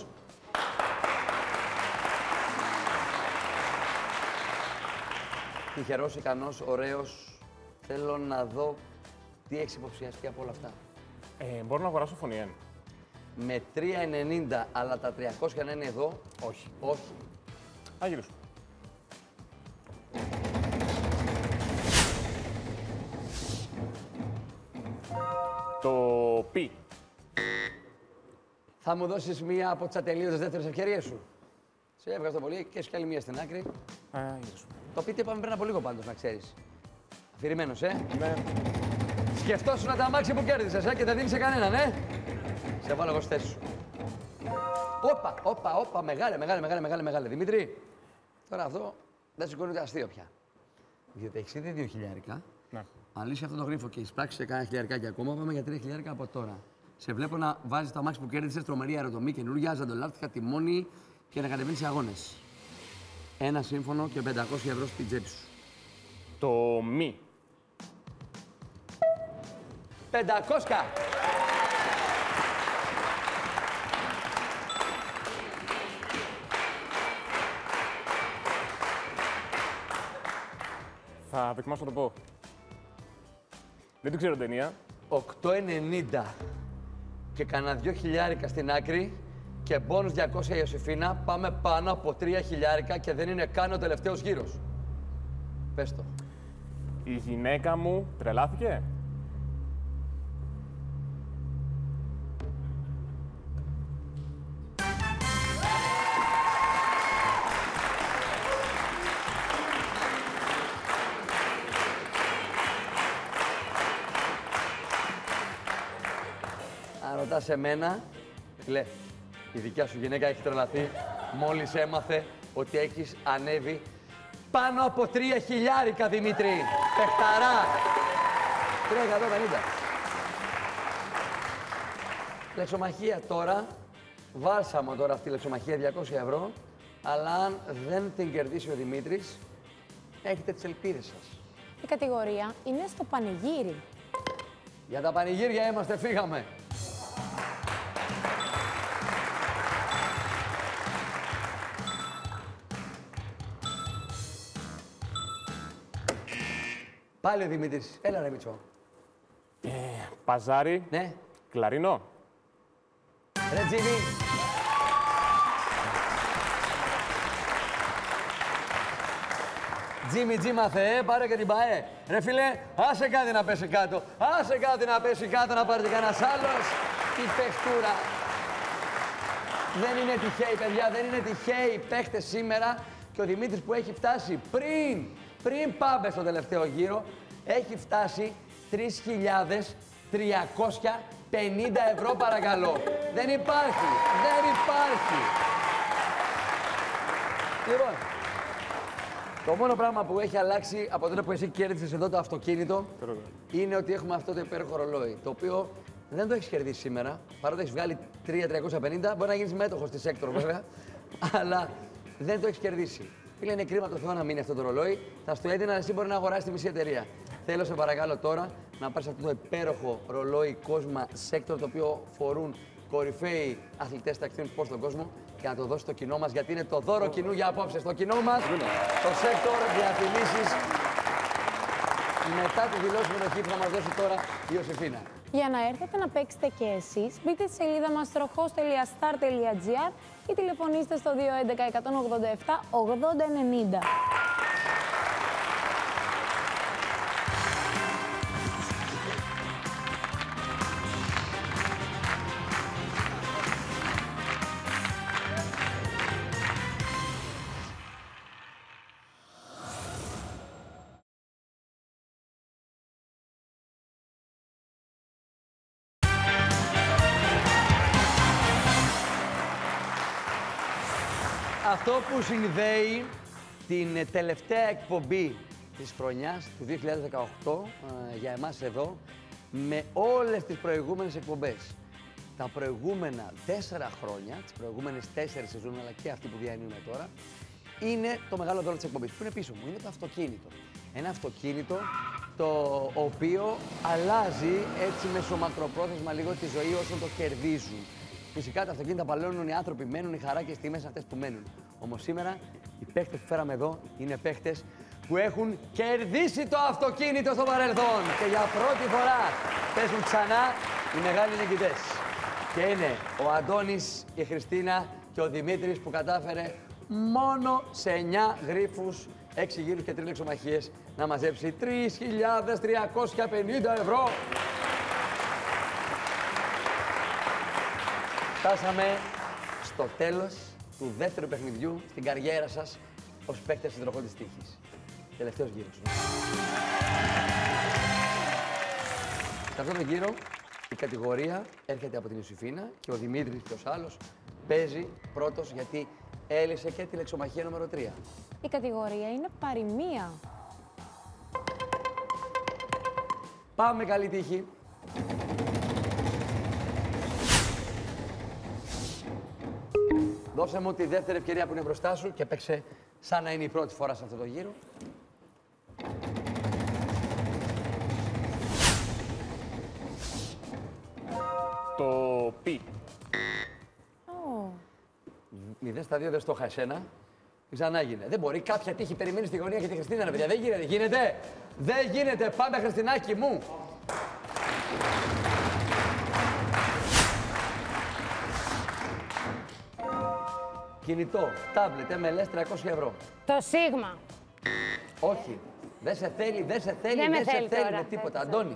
Τυχερός, ικανός, ωραίος. Θέλω να δω τι έχεις υποψιαστεί από όλα αυτά. Μπορώ να αγοράσω φωνιέν. Με 3,90 αλλά τα 300 να είναι εδώ. Όχι. Όχι. Να γυρίσουμε. Το πι. Θα μου δώσεις μία από τις ατελείωτες δεύτερες ευκαιρίες σου. Σε ευχαριστώ πολύ και έχει κι άλλη μία στην άκρη. Γυρίσουμε. Το πείτε είπαμε πριν από λίγο πάντως, να ξέρεις. Αφηρημένος, Ναι. Σκεφτόσουν τα αμάξια που κέρδισες, και δεν δίνεις σε κανέναν, Σε βάλω εγώ στη θέση σου. Όπα, μεγάλε. Δημήτρη, τώρα αυτό δεν σηκώνει ούτε αστείο πια. Διότι έχεις ήδη 2 χιλιάρικα. Ναι. Αν λύσεις αυτό το γρίφο και εισπράξεις σε κάνα χιλιαρικάκι ακόμα, πάμε για 3 χιλιάρικα από τώρα. Σε βλέπω να βάζεις το αμάξι που κέρδισες, τρομερή αεροτομή, καινούργια, ζαντολάρτικα, τιμόνι και να κατεβαίνεις σε αγώνες. Ένα σύμφωνο και 500 ευρώ στην τσέπη σου. Το μη. 500! Θα δοκιμάσω να το πω. Δεν την ξέρω ταινία. 8,90 και κανένα 2 χιλιάρικα στην άκρη και μπόνους 200 Ιωσήφινα. Πάμε πάνω από 3 χιλιάρικα και δεν είναι καν ο τελευταίος γύρος. Πες το. Η γυναίκα μου τρελάθηκε. Αν ρωτάς εμένα, φίλε, η δικιά σου γυναίκα έχει τρελαθεί μόλις έμαθε ότι έχεις ανέβει πάνω από 3 χιλιάρικα, Δημήτρη. Πεχταρά. 3,150. Λεξομαχία τώρα. Βάλσαμο τώρα αυτή η λεξομαχία 200 ευρώ. Αλλά αν δεν την κερδίσει ο Δημήτρης, έχετε τις ελπίδες σας. Η κατηγορία είναι στο πανηγύρι. Για τα πανηγύρια είμαστε, φύγαμε. Πάλι ο Δημήτρης. Έλα ρε Μητσό. Παζάρι. Ναι. Κλαρινό. Ρε Τζίμι. Τζίμι Θεέ, πάρε και την ΠΑΕ. Ρε φίλε, άσε κάτι να πέσει κάτω. Άσε κάτι να πέσει κάτω, να πάρει κανένας άλλος. Τι παιχτούρα. Δεν είναι τυχαίοι, παιδιά, δεν είναι τυχαίοι οι παίχτες σήμερα. Και ο Δημήτρης που έχει φτάσει πριν πάμε στο τελευταίο γύρο, έχει φτάσει 3.350 ευρώ, παρακαλώ. Δεν υπάρχει. Λοιπόν, το μόνο πράγμα που έχει αλλάξει από τότε που εσύ κέρδισες εδώ το αυτοκίνητο είναι ότι έχουμε αυτό το υπέροχο ρολόι, το οποίο δεν το έχεις κερδίσει σήμερα, παρότι έχεις βγάλει 3.350, μπορεί να γίνεις μέτοχος της Sector βέβαια, αλλά δεν το έχεις κερδίσει. Φίλε, είναι κρίμα το Θεό να μείνει αυτό το ρολόι, θα στο έδινα, εσύ μπορεί να αγοράσεις τη μισή εταιρεία. Θέλω, σε παρακαλώ τώρα, να πάρεις αυτό το υπέροχο ρολόι Cosma Sector, το οποίο φορούν κορυφαίοι αθλητές ταξιδιών πώς στον κόσμο, και να το δώσει στο κοινό μας, γιατί είναι το δώρο κοινού για απόψε. Στο κοινό μας, το Sector, διαφημίσεις, μετά τη δηλώση μονοχή που θα μας δώσει τώρα η Ιωσήφινα. Για να έρθετε να παίξετε και εσείς, μπείτε στη σελίδα μας τροχός.star.gr ή τηλεφωνήστε στο 211 187 8090. Αυτό που συνδέει την τελευταία εκπομπή της χρονιάς του 2018 για εμάς εδώ με όλες τις προηγούμενες εκπομπές. Τα προηγούμενα 4 χρόνια, τις προηγούμενες 4 σεζόν, αλλά και αυτή που διανύουμε τώρα, είναι το μεγάλο δώρο της εκπομπής που είναι πίσω μου. Είναι το αυτοκίνητο. Ένα αυτοκίνητο το οποίο αλλάζει έτσι μεσομακροπρόθεσμα λίγο τη ζωή όσων το κερδίζουν. Φυσικά τα αυτοκίνητα παλαιώνουν, οι άνθρωποι μένουν, η χαρά και οι τιμές αυτές που μένουν. Όμως σήμερα οι παίχτες που φέραμε εδώ είναι παίχτες που έχουν κερδίσει το αυτοκίνητο στο παρελθόν και για πρώτη φορά παίζουν ξανά οι μεγάλοι νικητές. Και είναι ο Αντώνης, η Χριστίνα και ο Δημήτρης που κατάφερε μόνο σε 9 γρίφους, 6 γύρους και 3 λεξομαχίες να μαζέψει 3.350 ευρώ. Φτάσαμε στο τέλος του δεύτερου παιχνιδιού στην καριέρα σας ως παίκτες στην τροχό της τύχης. Τελευταίος γύρος. Σε αυτόν τον γύρο η κατηγορία έρχεται από την Ιωσήφινα και ο Δημήτρης, ποιος άλλος, παίζει πρώτος γιατί έλυσε και τη λεξομαχία νούμερο 3. Η κατηγορία είναι παροιμία. Πάμε, καλή τύχη. Δώσε μου τη δεύτερη ευκαιρία που είναι μπροστά σου και παίξε σαν να είναι η πρώτη φορά σε αυτό το γύρο. Το πι. 0 στα 2 δεν στο είχα εσένα. Ξανά γίνε. Δεν μπορεί κάποια τύχη περιμένει στη γωνία και τη Χριστίνα, ρε παιδιά. Δεν γίνεται. Γίνεται. Δεν γίνεται. Πάμε, Χριστινάκι μου. Κινητό, τάμπλετ, MLS, 300 ευρώ. Το Σίγμα. Όχι. Δεν σε θέλει, δεν σε θέλει, Δεν με δεν σε θέλει θέλει τώρα. με τίποτα. Δεν Αντώνη.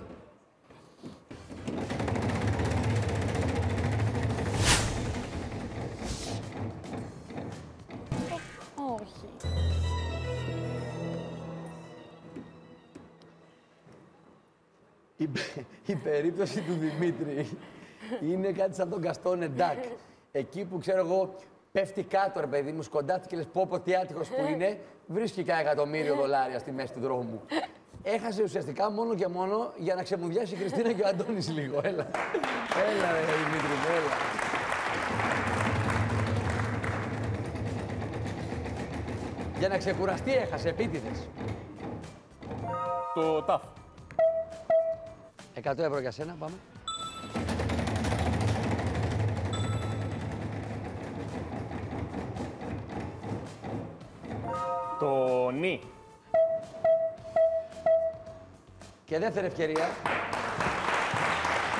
Όχι. Η περίπτωση του Δημήτρη είναι κάτι σαν τον Γκαστόν Ντάκ. Εκεί που ξέρω εγώ πέφτει κάτω, ρε παιδί μου, σκοντάθηκε και λες πω τι άτυχος που είναι, βρίσκει κάνα $1.000.000 στη μέση του δρόμου. Έχασε ουσιαστικά μόνο και μόνο για να ξεμουδιάσει η Χριστίνα και ο Αντώνης λίγο. Έλα. Έλα, ρε Δημήτρη μου, έλα. Για να ξεκουραστεί έχασε επίτηδες. Το ταφ. 100 ευρώ για σένα, πάμε. Το νι. Και δεύτερη ευκαιρία.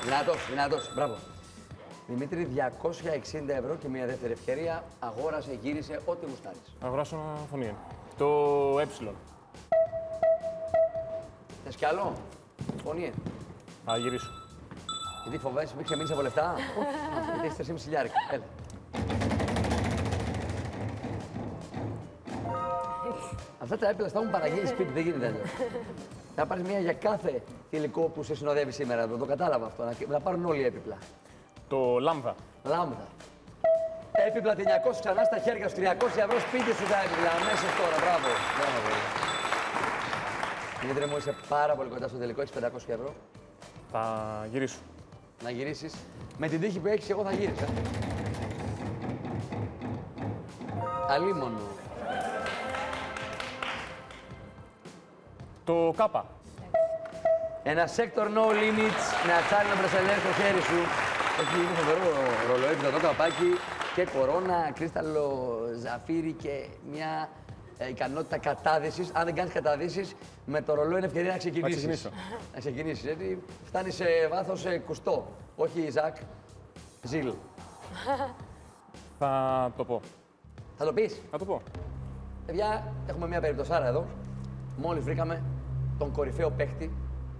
Δυνατός. Μπράβο. Δημήτρη, 260 ευρώ και μια δεύτερη ευκαιρία. Αγόρασε, γύρισε, ό,τι γουστάρεις. Αγοράσω ένα φωνή. Το ε. Θες κι άλλο. Φωνή. Θα γυρίσω. Γιατί φοβάσαι, μην ξεμείνεις από λεφτά. Γιατί έχεις 3,5 χιλιάρικα. Έλα. Αυτά τα έπιπλα θα έχουν παραγγείλει σπίτι, δεν γίνεται αλλιώς. Θα πάρεις μία για κάθε υλικό που σε συνοδεύει σήμερα εδώ. Το κατάλαβα αυτό. Να πάρουν όλοι έπιπλα. Το λάμδα. Λάμδα. Έπιπλα 900 ξανά στα χέρια σου. 300 ευρώ σπίτι σου τα έπιπλα. Αμέσως τώρα. Μπράβο. Δημήτρη μου, είσαι πάρα πολύ κοντά στο τελικό. Έχεις 500 ευρώ. Θα γυρίσω. Να γυρίσεις. Με την τύχη που έχεις, εγώ θα γύρισα. Αλίμονο. Το κάπα. Ένα sector no limits με ατσάλινο μπρεσελέ στο χέρι σου. Έχει είναι φοβερό ρολόι, το καπάκι και κορώνα, κρίσταλλο, ζαφύρι και μια ικανότητα κατάδυσης. Αν δεν κάνεις καταδύσεις, με το ρολόι είναι ευκαιρία να ξεκινήσεις. Να ξεκινήσεις, γιατί φτάνει σε βάθος κουστό. Όχι Ζακ, Ζιλ. Θα το πω. Θα το πεις. Θα το πω. Παιδιά, έχουμε μια περιπτωσάρα εδώ. Μόλις βρήκαμε τον κορυφαίο παίκτη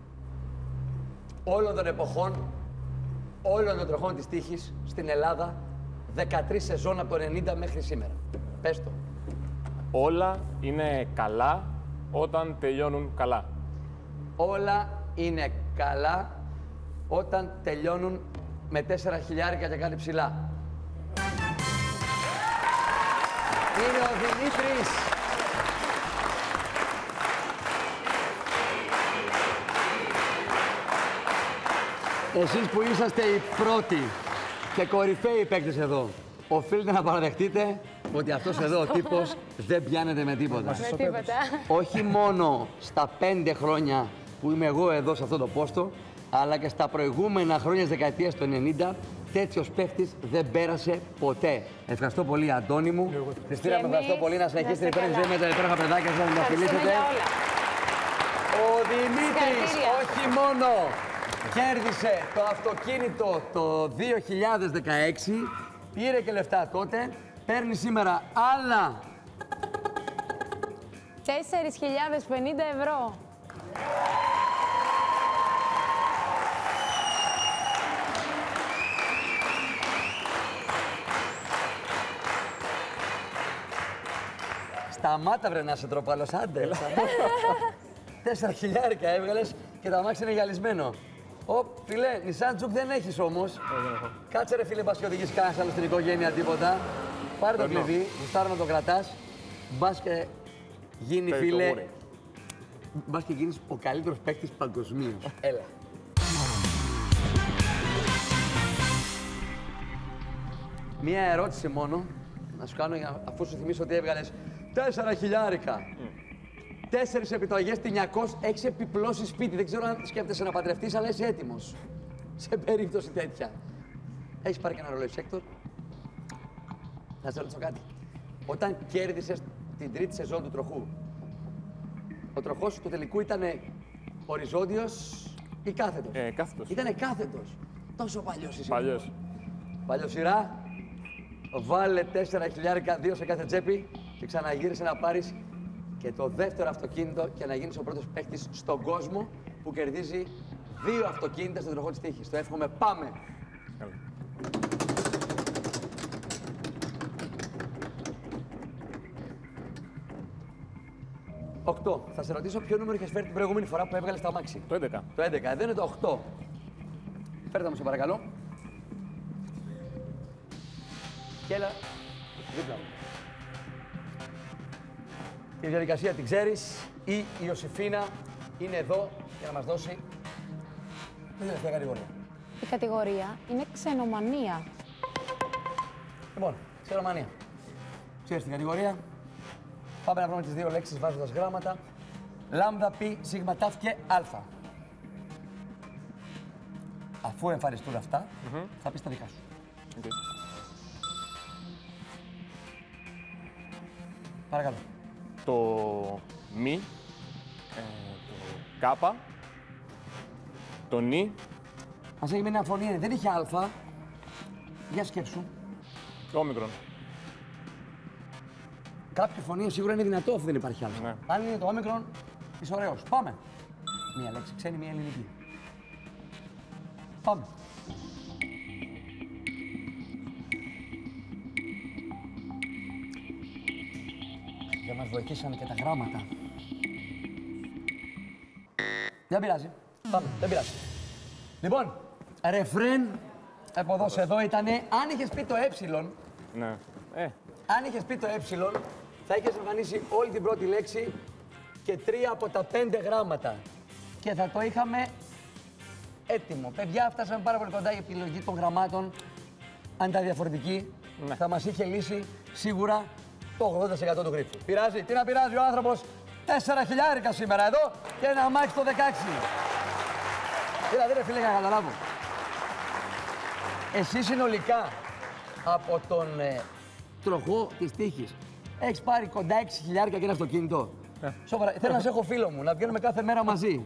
όλων των εποχών, όλων των τροχών της τύχης στην Ελλάδα, 13 σεζόν από το 90 μέχρι σήμερα. Πες το. Όλα είναι καλά όταν τελειώνουν καλά. Όλα είναι καλά όταν τελειώνουν με 4 χιλιάρικα και κάτι ψηλά. Είναι ο Δημήτρης. Εσείς που είσαστε οι πρώτοι και κορυφαίοι παίκτες εδώ, οφείλετε να παραδεχτείτε ότι αυτός εδώ ο τύπος δεν πιάνεται με τίποτα. Με τίποτα. Όχι μόνο στα 5 χρόνια που είμαι εγώ εδώ σε αυτό το πόστο, αλλά και στα προηγούμενα χρόνια της δεκαετίας του 90, τέτοιος παίκτης δεν πέρασε ποτέ. Ευχαριστώ πολύ, Αντώνη μου. Χριστίνα, με ευχαριστώ πολύ να συνεχίσετε την υπέροχη ζωή με τα υπέροχα παιδάκια σας, να τα φιλήσετε. Ο Δημήτρης, όχι μόνο κέρδισε το αυτοκίνητο το 2016, πήρε και λεφτά τότε, παίρνει σήμερα άλλα 4.050 ευρώ. Σταμάτα βρε να σε τροπαλός, άντε. 4 χιλιάρικα έβγαλες και το αμάξι είναι γυαλισμένο. Φίλε, Nissan Juke δεν έχεις όμως. Κάτσε ρε φίλε, μπας και οδηγείς κανένας άλλο στην οικογένεια τίποτα. Πάρε το κλειδί, γουστάρω να το κρατάς. Μπας και γίνει φίλε. Μπας και γίνεις ο καλύτερος παίκτης παγκοσμίως. Έλα. Μία ερώτηση μόνο, να σου κάνω αφού σου θυμίσω ότι έβγαλες 4 χιλιάρικα. 4 επιταγές, 900, έχεις επιπλώσει σπίτι. Δεν ξέρω αν σκέφτεσαι να παντρευτείς, αλλά είσαι έτοιμος. Σε περίπτωση τέτοια. Έχεις πάρει και ένα ρολόι Sector. Να σε ρωτήσω κάτι. Όταν κέρδισες την τρίτη σεζόν του τροχού, ο τροχός του τελικού ήταν οριζόντιος ή κάθετος? Κάθετος. Ήτανε κάθετος. Τόσο παλιός είσαι. Παλιός. Παλιοσυρά. Βάλε 4 χιλιάρικα, 2 σε κάθε τσέπη και ξαναγύρισε να πάρεις και το δεύτερο αυτοκίνητο και να γίνεις ο πρώτος παίκτης στον κόσμο που κερδίζει 2 αυτοκίνητα στον τροχό της τύχης. Το εύχομαι. Πάμε! Καλά. «8». Θα σε ρωτήσω ποιο νούμερο είχες φέρει την προηγούμενη φορά που έβγαλες τα αμάξι. Το 11. Το 11. Εδώ είναι το 8. Φέρτε μου σε παρακαλώ. Και έλα δίπλα μου. Τη διαδικασία την ξέρεις. Η Ιωσήφίνα είναι εδώ για να μας δώσει την τελευταία κατηγορία. Η κατηγορία είναι ξενομανία. Λοιπόν, ξενομανία. Ξέρεις την κατηγορία. Πάμε να βρούμε τις 2 λέξεις βάζοντας γράμματα. Λάμδα, πι, σίγμα, τάφ και αλφα. Αφού εμφανιστούν αυτά, θα πεις τα δικά σου. Okay. Παρακαλώ. Το μη, το κάπα, το νι, Μας έχει μείνει ένα φωνή, δεν είχε α. Για σκέψου. Όμικρον. Κάποια φωνή σίγουρα είναι δυνατό αφού δεν υπάρχει α. Ναι. Αν είναι το όμικρον, είσαι ωραίος. Πάμε. Μία λέξη ξένη, μία ελληνική. Πάμε. Δεν μας βοηθήσαν και τα γράμματα. Δεν πειράζει. Πάμε, δεν πειράζει. Λοιπόν, ρεφρέν από εδώ σε εδώ ήτανε, αν είχες πει το ε, Ναι. αν είχες πει το ε, θα είχες εμφανίσει όλη την πρώτη λέξη και 3 από τα 5 γράμματα. Και θα το είχαμε έτοιμο. Παιδιά, φτάσαμε πάρα πολύ κοντά, η επιλογή των γραμμάτων, αν ήταν διαφορετική, Ναι. θα μας είχε λύσει σίγουρα το 80% του γρίφου. Πειράζει, τι να πειράζει ο άνθρωπος, 4 χιλιάρικα σήμερα εδώ και ένα μάχη στο 16. Δηλαδή, ρε φίλε, για να καταλάβω. Εσύ συνολικά από τον τροχό της τύχης έχεις πάρει κοντά 6 χιλιάρικα και ένα αυτοκίνητο. Σοβαρά, θέλω να σε έχω φίλο μου, να βγαίνουμε κάθε μέρα μαζί.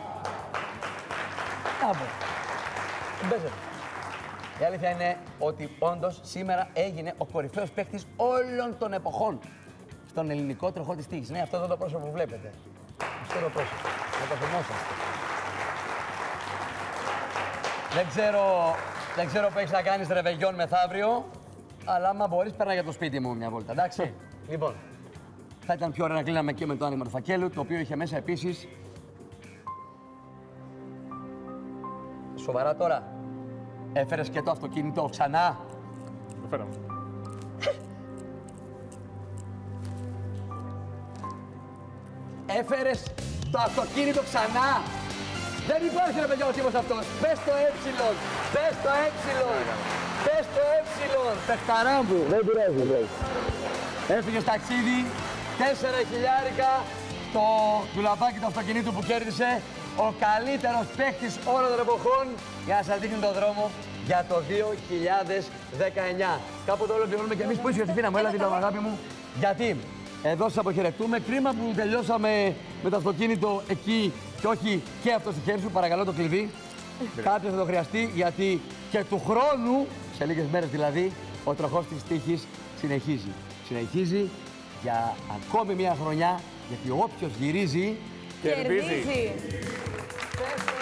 Κάπου. Δεν παίζεται. Η αλήθεια είναι ότι όντως σήμερα έγινε ο κορυφαίος παίκτης όλων των εποχών στον ελληνικό τροχό της τύχης. Ναι, αυτό εδώ το πρόσωπο που βλέπετε. Αυτό το πρόσωπο. Να το θυμόσαστε. Δεν ξέρω που έχεις να κάνεις ρεβεγιόν μεθαύριο, αλλά άμα μπορείς, πέρα για το σπίτι μου μια βόλτα, εντάξει. Λοιπόν, θα ήταν πιο ωραία να κλείναμε και με το άνοιγμα του φακέλου, το οποίο είχε μέσα επίσης. Σοβαρά τώρα, έφερες και το αυτοκίνητο ξανά. Το φέραμε. Έφερες το αυτοκίνητο ξανά. Δεν υπάρχει ρε παιδιά ο τύπος αυτός. Πες το ε, πες το ε, πες το ε. Παιχταρά μου. Δεν πειράζει. Έφυγες ταξίδι, 4 χιλιάρικα το ντουλαπάκι του αυτοκινήτου που κέρδισε ο καλύτερος παίχτης όλων των εποχών για να σας δείχνει τον δρόμο για το 2019. Κάποτε όλο πληρώνουμε και εμείς. Πού είσαι, Ιωσήφινα μου, έλα την αγάπη μου. Γιατί εδώ σας αποχαιρετούμε. Κρίμα που τελειώσαμε με το αυτοκίνητο εκεί και όχι και αυτό στη χέρι σου. Παρακαλώ το κλειδί. Κάποιος θα το χρειαστεί γιατί και του χρόνου, σε λίγες μέρες δηλαδή, ο τροχός της τύχης συνεχίζει. Συνεχίζει για ακόμη μια χρονιά, γιατί όποιος γυρίζει Κερδίζει.